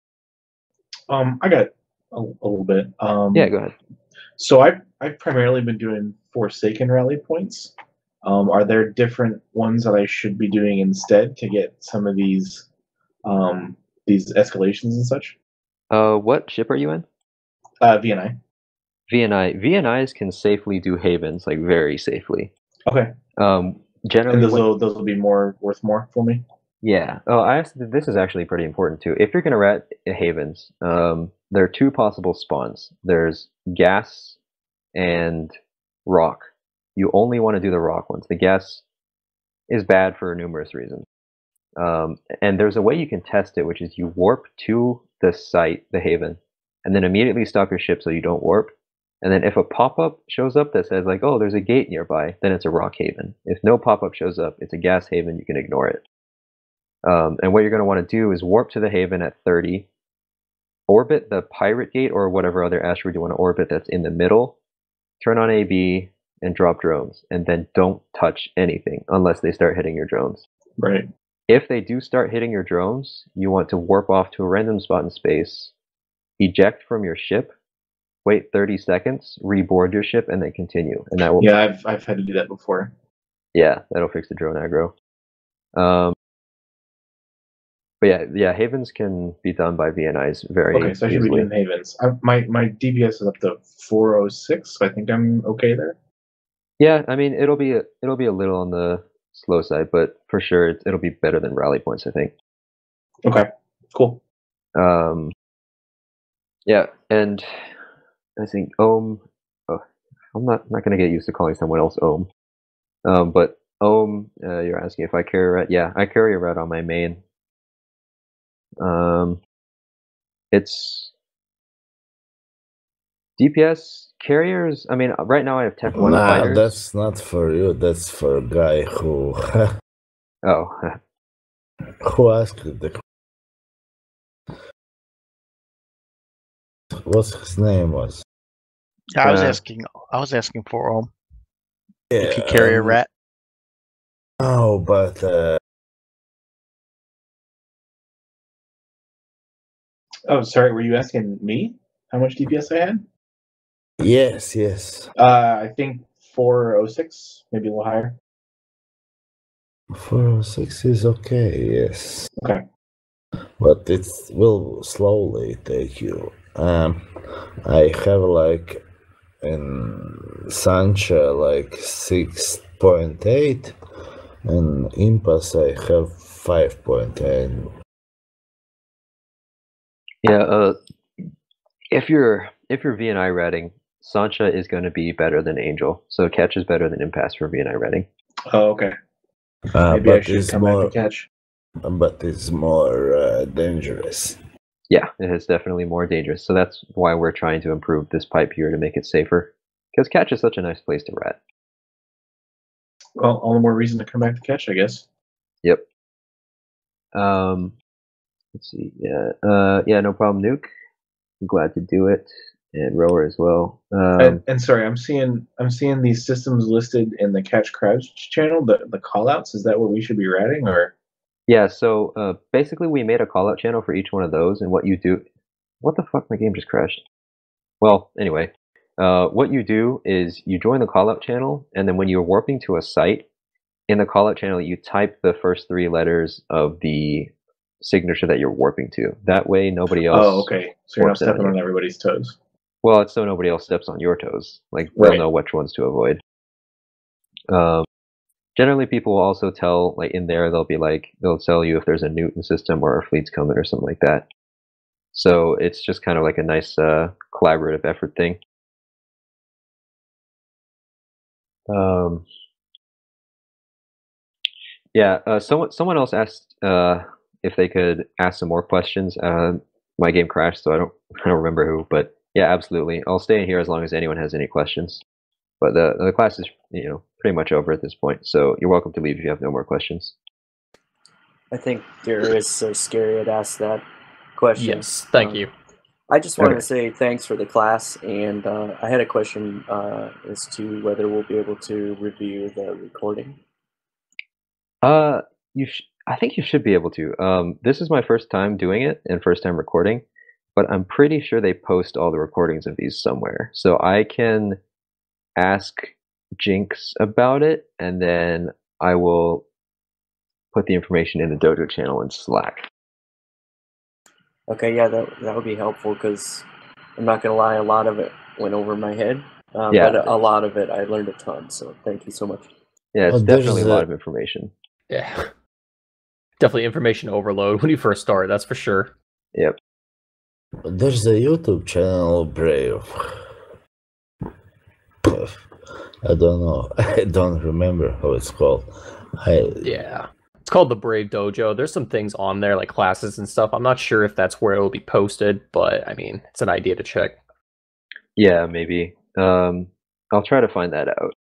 Um, I got a, a little bit. Um, yeah, go ahead. So I've I've primarily been doing Forsaken rally points. Um, are there different ones that I should be doing instead to get some of these um, these escalations and such? Uh, what ship are you in? Uh, V N I. V N I. V N Is can safely do havens, like very safely. Okay. Um, generally, and those what, will those will be more worth more for me. Yeah. Oh, I asked, this is actually pretty important too. If you're going to rat havens, um, there are two possible spawns. There's gas and rock. You only want to do the rock ones. The gas is bad for numerous reasons. Um, and there's a way you can test it, which is you warp to the site, the haven, and then immediately stop your ship so you don't warp. And then if a pop-up shows up that says like, oh, there's a gate nearby, then it's a rock haven. If no pop-up shows up, it's a gas haven, you can ignore it. Um, and what you're going to want to do is warp to the haven at thirty, orbit the pirate gate or whatever other asteroid you want to orbit that's in the middle, turn on A B, and drop drones. And then don't touch anything unless they start hitting your drones. Right. If they do start hitting your drones, you want to warp off to a random spot in space, eject from your ship, wait thirty seconds, reboard your ship, and then continue. And that will Yeah, I've I've had to do that before. Yeah, that'll fix the drone aggro. Um, but yeah, yeah, havens can be done by V N Is very Okay, so I should easily. be doing havens. I, my my D P S is up to four oh six. So I think I'm okay there. Yeah, I mean it'll be a, it'll be a little on the slow side, but for sure it, it'll be better than rally points, I think. Okay, cool. Um, yeah, and I think Ohm. Oh, I'm not not gonna get used to calling someone else Ohm. Um, but Ohm, uh, you're asking if I carry a rat. Yeah, I carry a rat on my main. Um, it's D P S carriers. I mean, right now I have Tech One Nah, fighters. that's not for you. That's for a guy who Oh, who asked the what's his name was. I was Uh, asking. I was asking for um, Yeah, if you carry a um, rat. Oh, but uh, Oh, sorry. Were you asking me how much D P S I had? yes, yes. Uh, I think four oh six, maybe a little higher. four oh six is okay, yes. Okay. But it will slowly take you. Um, I have like in Sancha like six point eight, and Impas I have five point eight. yeah. Uh, if you're if you're V N I ratting, Sancha is going to be better than Angel. So catch is better than impasse for V N I ratting. Oh, okay. Uh, Maybe I but should it's come more, back to catch. but it's more uh, dangerous. Yeah, it is definitely more dangerous. So that's why we're trying to improve this pipe here to make it safer. Because catch is such a nice place to rat. Well, all the more reason to come back to catch, I guess. Yep. Um, let's see. Yeah. Uh, yeah. No problem, Nuke. I'm glad to do it, and Rower as well. Um, and, and sorry, I'm seeing I'm seeing these systems listed in the Catch Crouch channel. The the callouts, is that what we should be ratting, or? Yeah. So uh, basically, we made a callout channel for each one of those, and what you do. What the fuck? My game just crashed. Well, anyway, uh, what you do is you join the callout channel, and then when you're warping to a site in the callout channel, you type the first three letters of the signature that you're warping to. That way, nobody else. Oh, okay. So you're not warps in on stepping you. on everybody's toes. Well, it's so nobody else steps on your toes. Like Right. they'll know which ones to avoid. Um, generally, people will also tell, like in there, they'll be like, they'll tell you if there's a Newton system or a fleet's coming or something like that. So it's just kind of like a nice uh, collaborative effort thing. Um, Yeah, uh, someone someone else asked uh, if they could ask some more questions. Uh, my game crashed, so I don't I don't remember who. But yeah, absolutely. I'll stay in here as long as anyone has any questions. But the the class is you know pretty much over at this point, so you're welcome to leave if you have no more questions. I think Darius so scary had asked that question. Yes, thank Um, you. I just wanted Okay. to say thanks for the class, and uh, I had a question uh, as to whether we'll be able to review the recording. Uh, you sh- I think you should be able to. Um, this is my first time doing it and first time recording, but I'm pretty sure they post all the recordings of these somewhere, so I can ask Jinx about it, and then I will put the information in the dojo channel in Slack. Okay, yeah, that that would be helpful because I'm not gonna lie, a lot of it went over my head, um, Yeah. but a, a lot of it I learned a ton. So thank you so much. Yeah, it's Oh, definitely a there's lot a- of information. Yeah. Definitely information overload when you first start, that's for sure. Yep. There's a YouTube channel, Brave. I don't know. I don't remember how it's called. I Yeah. It's called the Brave Dojo. There's some things on there, like classes and stuff. I'm not sure if that's where it will be posted, but I mean, it's an idea to check. Yeah, maybe. Um, I'll try to find that out.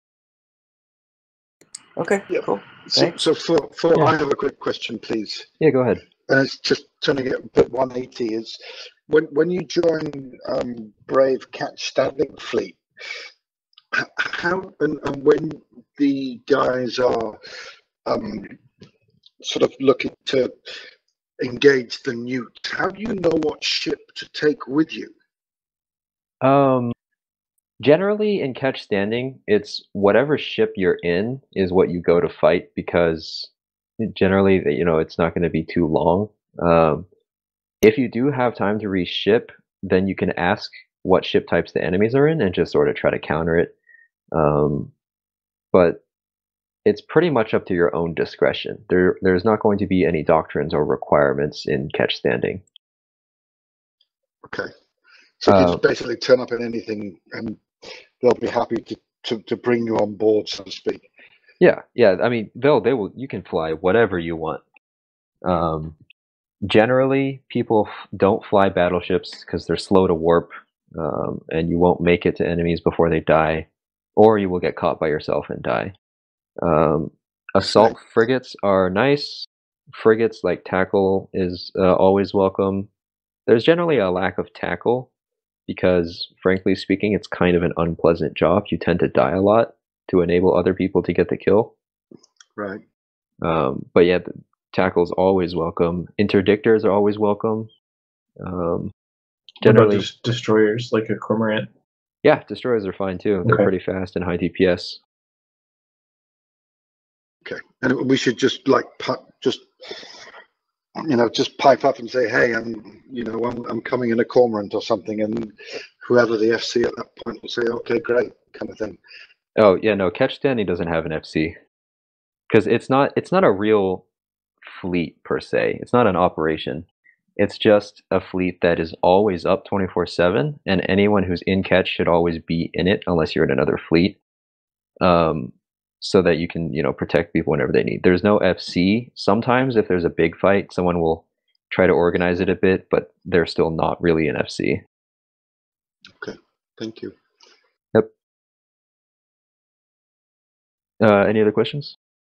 Okay, yeah. cool. So, Thanks. so for, for Yeah. I have a quick question, please. Yeah, go ahead. And it's just trying to get a bit one eighty. Is when when you join um, Brave Catch Standing Fleet, h- how and, and when the guys are um, sort of looking to engage the newt, how do you know what ship to take with you? Um, generally in Catch Standing, it's whatever ship you're in is what you go to fight because generally, you know, it's not going to be too long. Um, if you do have time to reship, then you can ask what ship types the enemies are in and just sort of try to counter it. Um, but it's pretty much up to your own discretion. There, there's not going to be any doctrines or requirements in Catch Standing. Okay. So you Uh, just basically turn up in anything and they'll be happy to, to, to bring you on board, so to speak. Yeah, yeah. I mean, they'll they will. You can fly whatever you want. Um, generally, people f- don't fly battleships because they're slow to warp, um, and you won't make it to enemies before they die, or you will get caught by yourself and die. Um, assault frigates are nice. Frigates like tackle is uh, always welcome. There's generally a lack of tackle because, frankly speaking, it's kind of an unpleasant job. You tend to die a lot to enable other people to get the kill. Right. Um, but yeah, the tackle's always welcome. Interdictors are always welcome. Um, What about generally, des- destroyers like a cormorant? yeah, destroyers are fine too. They're Okay. pretty fast and high D P S. Okay. And we should just like pu- just you know just pipe up and say, hey, I'm you know I'm I'm coming in a cormorant or something, and whoever the F C at that point will say, okay, great, kind of thing. Oh yeah, no, Catch Standing doesn't have an F C because it's not it's not a real fleet per se. It's not an operation. It's just a fleet that is always up twenty-four seven, and anyone who's in Catch should always be in it unless you're in another fleet. Um, so that you can, you know, protect people whenever they need. There's no F C. Sometimes if there's a big fight, someone will try to organize it a bit, but they're still not really an F C. Okay, thank you. Yep. Uh, any other questions?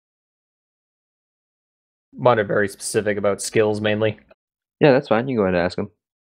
Mine are very specific about skills mainly. Yeah, that's fine. You can go ahead and ask them.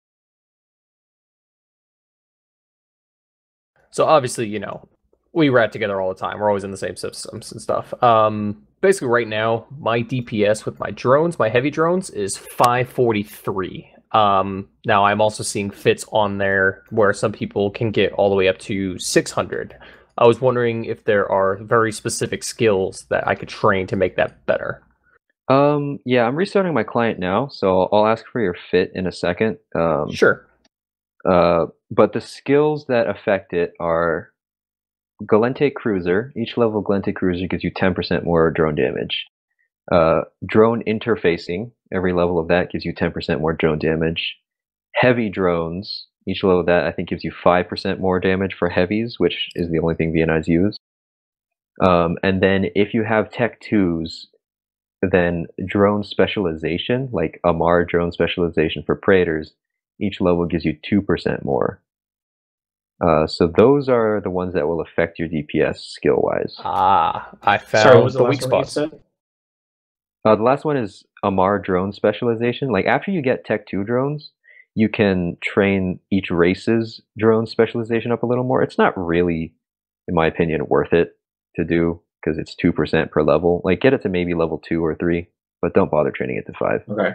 So obviously, you know, we rat together all the time. We're always in the same systems and stuff. Um, basically, right now, my D P S with my drones, my heavy drones, is five forty-three. Um, now, I'm also seeing fits on there where some people can get all the way up to six hundred. I was wondering if there are very specific skills that I could train to make that better. Um, yeah, I'm restarting my client now, so I'll ask for your fit in a second. Um, Sure. Uh, but the skills that affect it are Galente Cruiser. Each level Galente Cruiser gives you ten percent more drone damage. Uh, drone interfacing. Every level of that gives you ten percent more drone damage. Heavy drones. Each level of that I think gives you five percent more damage for heavies, which is the only thing V N Is use. Um, and then if you have Tech twos, then drone specialization, like Amar drone specialization for Praetors, each level gives you two percent more. Uh, so those are the ones that will affect your D P S skill-wise. Ah, I found Sorry, what was the, the last weak one you spots. said? Uh, the last one is Amar drone specialization. Like after you get Tech two drones, you can train each race's drone specialization up a little more. It's not really, in my opinion, worth it to do because it's two percent per level. Like get it to maybe level two or three, but don't bother training it to five. Okay.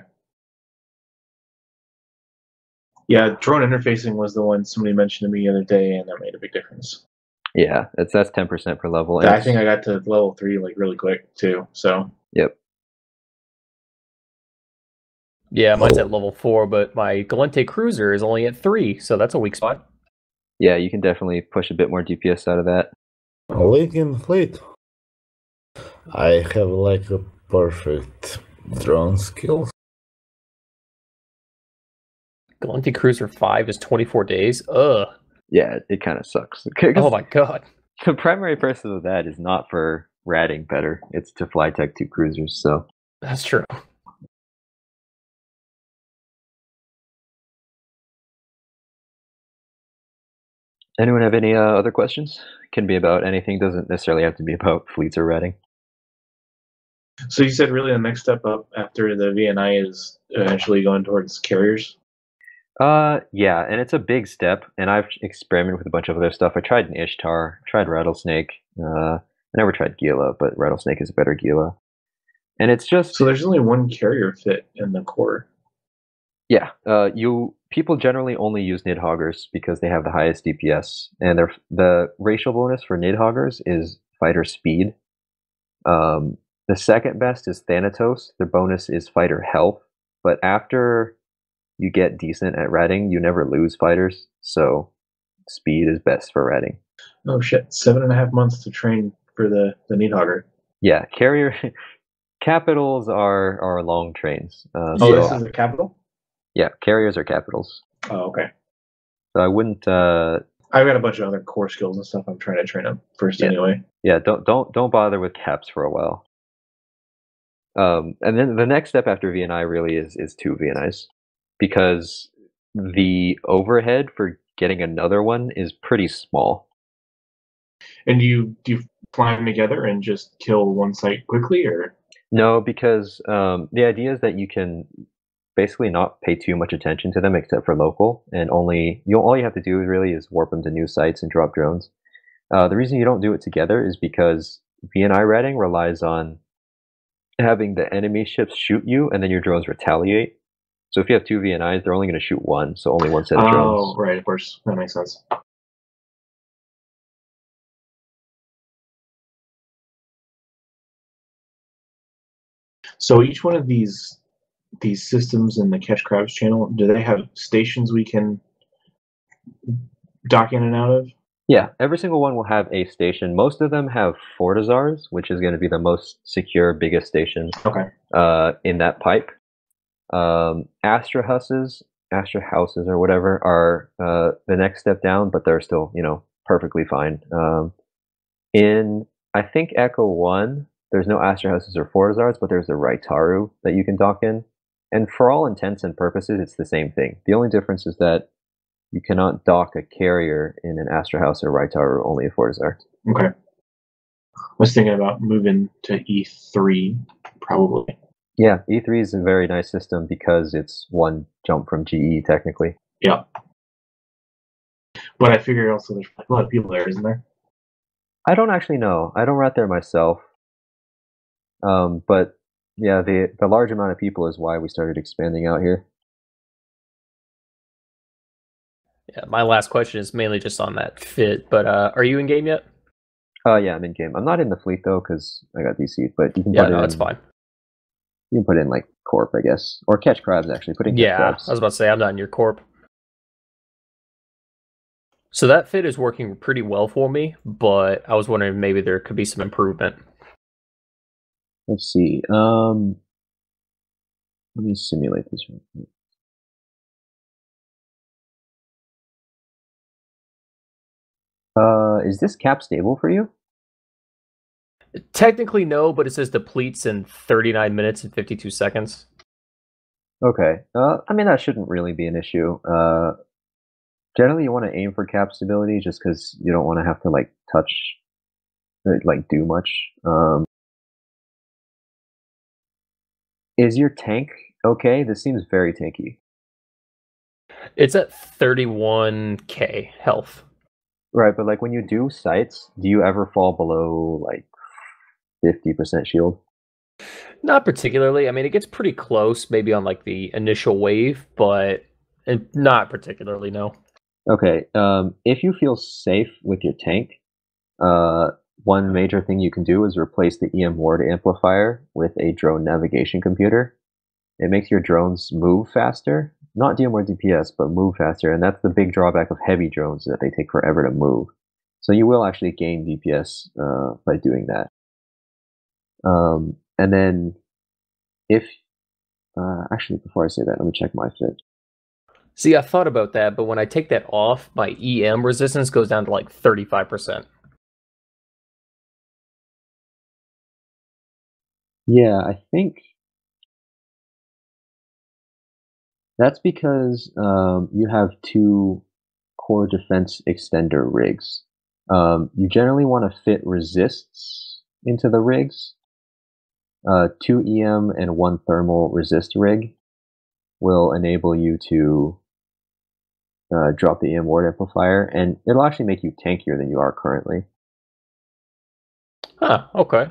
Yeah, drone interfacing was the one somebody mentioned to me the other day, and that made a big difference. Yeah, it's that's ten percent per level. And I think I got to level three like really quick too. So yep. Yeah, mine's at level four, but my Galente Cruiser is only at three, so that's a weak spot. Yeah, you can definitely push a bit more D P S out of that. Lincoln Fleet. I have like a perfect drone skills. Galente Cruiser five is twenty-four days. Ugh. Yeah, it, it kind of sucks. Oh my god. The primary purpose of that is not for ratting better. It's to fly Tech two cruisers, so. That's true. Anyone have any uh, other questions? Can be about anything. Doesn't necessarily have to be about fleets or ratting. So you said really the next step up after the V N I is eventually going towards carriers? Uh, yeah, and it's a big step, and I've experimented with a bunch of other stuff. I tried an Ishtar, tried Rattlesnake. Uh, I never tried Gila, but Rattlesnake is a better Gila. And it's just... So there's only one carrier fit in the core. Yeah, uh, you people generally only use Nidhoggers because they have the highest D P S, and their the racial bonus for Nidhoggers is fighter speed. Um, the second best is Thanatos. Their bonus is fighter health, but after you get decent at ratting, you never lose fighters, so speed is best for ratting. Oh shit! Seven and a half months to train for the the Nidhogger. Yeah, carrier capitals are are long trains. Uh, oh, so, this is a capital. Yeah, carriers are capitals. Oh, okay. So I wouldn't. Uh, I've got a bunch of other core skills and stuff I'm trying to train up first yeah, anyway. Yeah, don't don't don't bother with caps for a while. Um, and then the next step after V N I really is is two V N Is, because the overhead for getting another one is pretty small. And do you do you fly them together and just kill one site quickly, or No, because um, the idea is that you can basically not pay too much attention to them except for local, and only you all you have to do really is warp them to new sites and drop drones. Uh, the reason you don't do it together is because V N I ratting relies on having the enemy ships shoot you and then your drones retaliate. So if you have two V N Is, they're only going to shoot one, so only one set of drones. Oh, right, of course, that makes sense. So each one of these these systems in the Catch Crabs channel, do they have stations we can dock in and out of? Yeah, every single one will have a station. Most of them have Fortizars, which is going to be the most secure, biggest station okay. uh, in that pipe. Um, Astra Houses, Astra Houses or whatever, are uh, the next step down, but they're still, you know, perfectly fine. Um, in, I think, Echo one, there's no Astra Houses or Fortizars, but there's a Raitaru that you can dock in. And for all intents and purposes, it's the same thing. The only difference is that you cannot dock a carrier in an Astra House or Raitaru, only a Fortizar. Okay. I was thinking about moving to E three, probably. Yeah, E three is a very nice system because it's one jump from G E, technically. Yeah. But I figure also there's a lot of people there, isn't there? I don't actually know. I don't rat there myself. Um, but yeah, the, the large amount of people is why we started expanding out here. Yeah, my last question is mainly just on that fit, but uh, are you in game yet? Uh, yeah, I'm in game. I'm not in the fleet though because I got D C'd, but you can Yeah, put no, it that's in, fine. You can put in like Corp, I guess, or Catch Crabs actually. Put in Catch Yeah, Crabs. I was about to say I'm not in your corp. So that fit is working pretty well for me, but I was wondering if maybe there could be some improvement. Let's see. Um, let me simulate this real quick. Uh, is this cap stable for you? Technically, no, but it says depletes in thirty-nine minutes and fifty-two seconds. Okay. Uh, I mean, that shouldn't really be an issue. Uh, generally, you want to aim for cap stability just because you don't want to have to, like, touch, like, do much. Um, is your tank okay? This seems very tanky. It's at thirty-one K health. Right, but, like, when you do sights, do you ever fall below, like, fifty percent shield? Not particularly. I mean, it gets pretty close, maybe on like the initial wave, but it, not particularly. No. Okay. Um, if you feel safe with your tank, uh, one major thing you can do is replace the E M ward amplifier with a drone navigation computer. It makes your drones move faster, not deal more D P S, but move faster, and that's the big drawback of heavy drones, that they take forever to move. So you will actually gain D P S uh, by doing that. Um, and then, if uh, actually, before I say that, let me check my fit. See, I thought about that, but when I take that off, my E M resistance goes down to like thirty-five percent. Yeah, I think that's because um, you have two core defense extender rigs. Um, you generally want to fit resists into the rigs. Uh, two E M and one thermal resist rig will enable you to uh, drop the E M ward amplifier, and it'll actually make you tankier than you are currently. Huh, okay.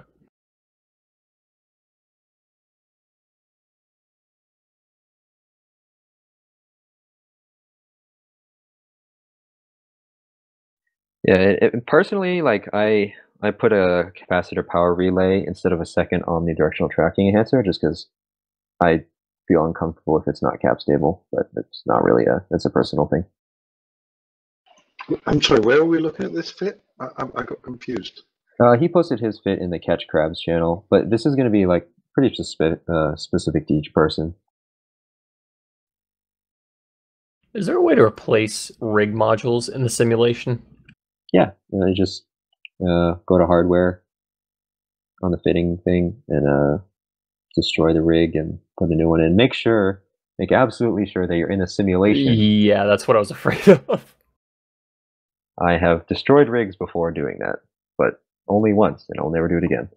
Yeah, it, it, personally, like I, I put a capacitor power relay instead of a second omnidirectional tracking enhancer, just because I feel uncomfortable if it's not cap stable. But it's not really a, it's a personal thing. I'm sorry, where are we looking at this fit? I, I, I got confused. Uh, he posted his fit in the Catch Crabs channel, but this is going to be like pretty spe- uh, specific to each person. Is there a way to replace rig modules in the simulation? Yeah, uh, just uh, go to hardware on the fitting thing and uh, destroy the rig and put a new one in. Make sure, make absolutely sure that you're in a simulation. Yeah, that's what I was afraid of. I have destroyed rigs before doing that, but only once, and I'll never do it again.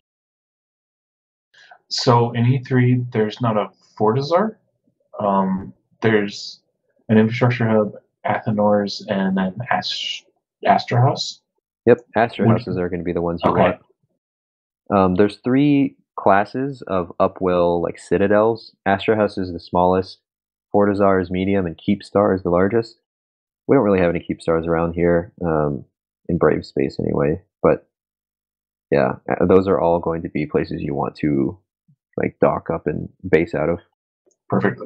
So in E three, there's not a Fortizar. Um, there's an infrastructure hub, Athenors, and then Ast- Astra House. Yep, Astra Houses are going to be the ones you Okay. want. Um, there's three classes of Upwell like citadels. Astra House is the smallest, Fortizar is medium, and Keepstar is the largest. We don't really have any Keepstars around here, um, in Brave space anyway. But yeah, uh, those are all going to be places you want to like dock up and base out of. Perfect.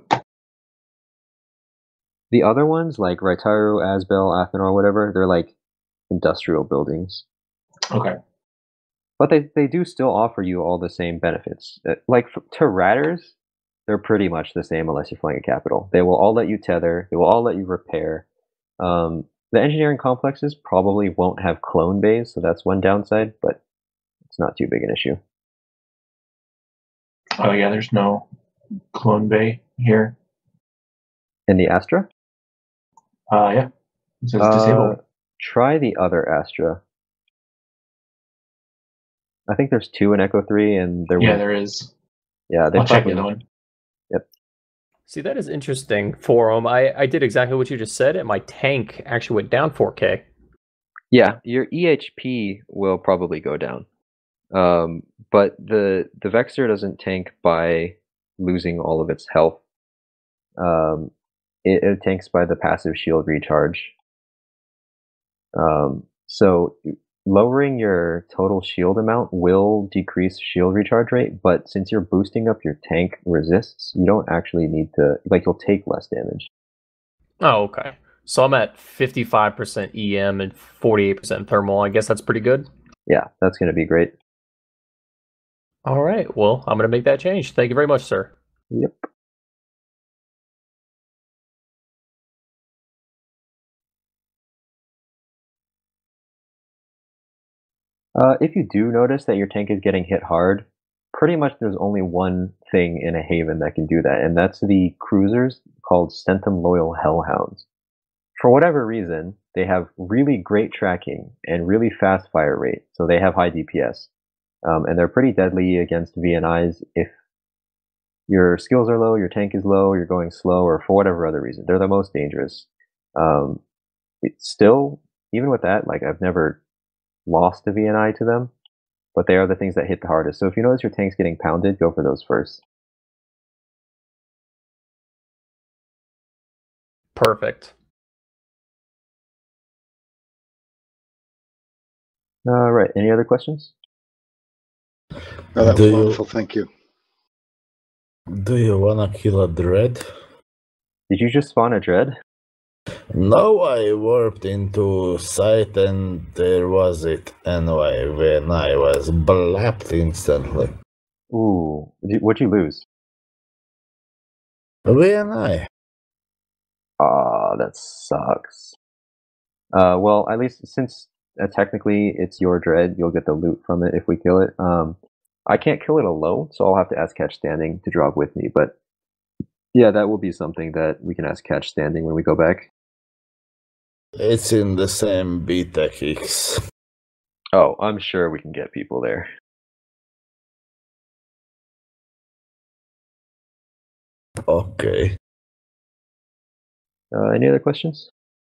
The other ones, like Raitaru, Asbel, Athenor, whatever, they're like industrial buildings. Okay. But they, they do still offer you all the same benefits. Uh, Like f- to Ratters, they're pretty much the same unless you're flying a capital. They will all let you tether. They will all let you repair. Um, the engineering complexes probably won't have clone bays, so that's one downside, but it's not too big an issue. Oh yeah, there's no clone bay here. In the Astra? Uh, yeah. It says Uh, disabled. try the other Astra. I think there's two in Echo three, and there Yeah, was. there is. Yeah, they I'll check probably. the other one. Yep. See, that is interesting, Forum. I, I did exactly what you just said, and my tank actually went down four K. Yeah, your E H P will probably go down. Um, but the the Vexor doesn't tank by losing all of its health. Um, it, it tanks by the passive shield recharge. Um, so lowering your total shield amount will decrease shield recharge rate, but since you're boosting up your tank resists, you don't actually need to, like, you'll take less damage. Oh, okay. So I'm at fifty-five percent E M and forty-eight percent thermal. I guess that's pretty good. Yeah, that's going to be great. All right. Well, I'm going to make that change. Thank you very much, sir. Yep. Uh, if you do notice that your tank is getting hit hard, pretty much there's only one thing in a haven that can do that, and that's the cruisers called Stentum Loyal Hellhounds. For whatever reason, they have really great tracking and really fast fire rate, so they have high D P S. Um, and they're pretty deadly against V N Is if your skills are low, your tank is low, you're going slow, or for whatever other reason. They're the most dangerous. Um, it's still, even with that, like I've never lost a V N I to them, but they are the things that hit the hardest. So if you notice your tank's getting pounded, go for those first. Perfect. All right. Any other questions? No, that Do was you- wonderful. Thank you. Do you wanna kill a dread? Did you just spawn a dread? No, I warped into sight and there was it anyway when I was blapped instantly. Ooh, did- what'd you lose? V N I. Aw, that sucks. Uh, well, at least since uh, technically it's your dread, you'll get the loot from it if we kill it. Um, I can't kill it alone, so I'll have to ask Catch Standing to drop with me. But yeah, that will be something that we can ask Catch Standing when we go back. It's in the same B Tech X. Oh, I'm sure we can get people there. Okay. Uh, any other questions?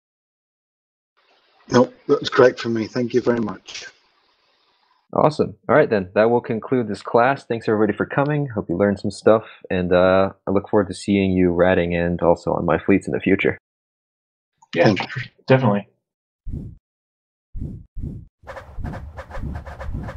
No, that was great for me. Thank you very much. Awesome. All right, then. That will conclude this class. Thanks, everybody, for coming. Hope you learned some stuff. And uh, I look forward to seeing you ratting and also on my fleets in the future. Yeah, definitely.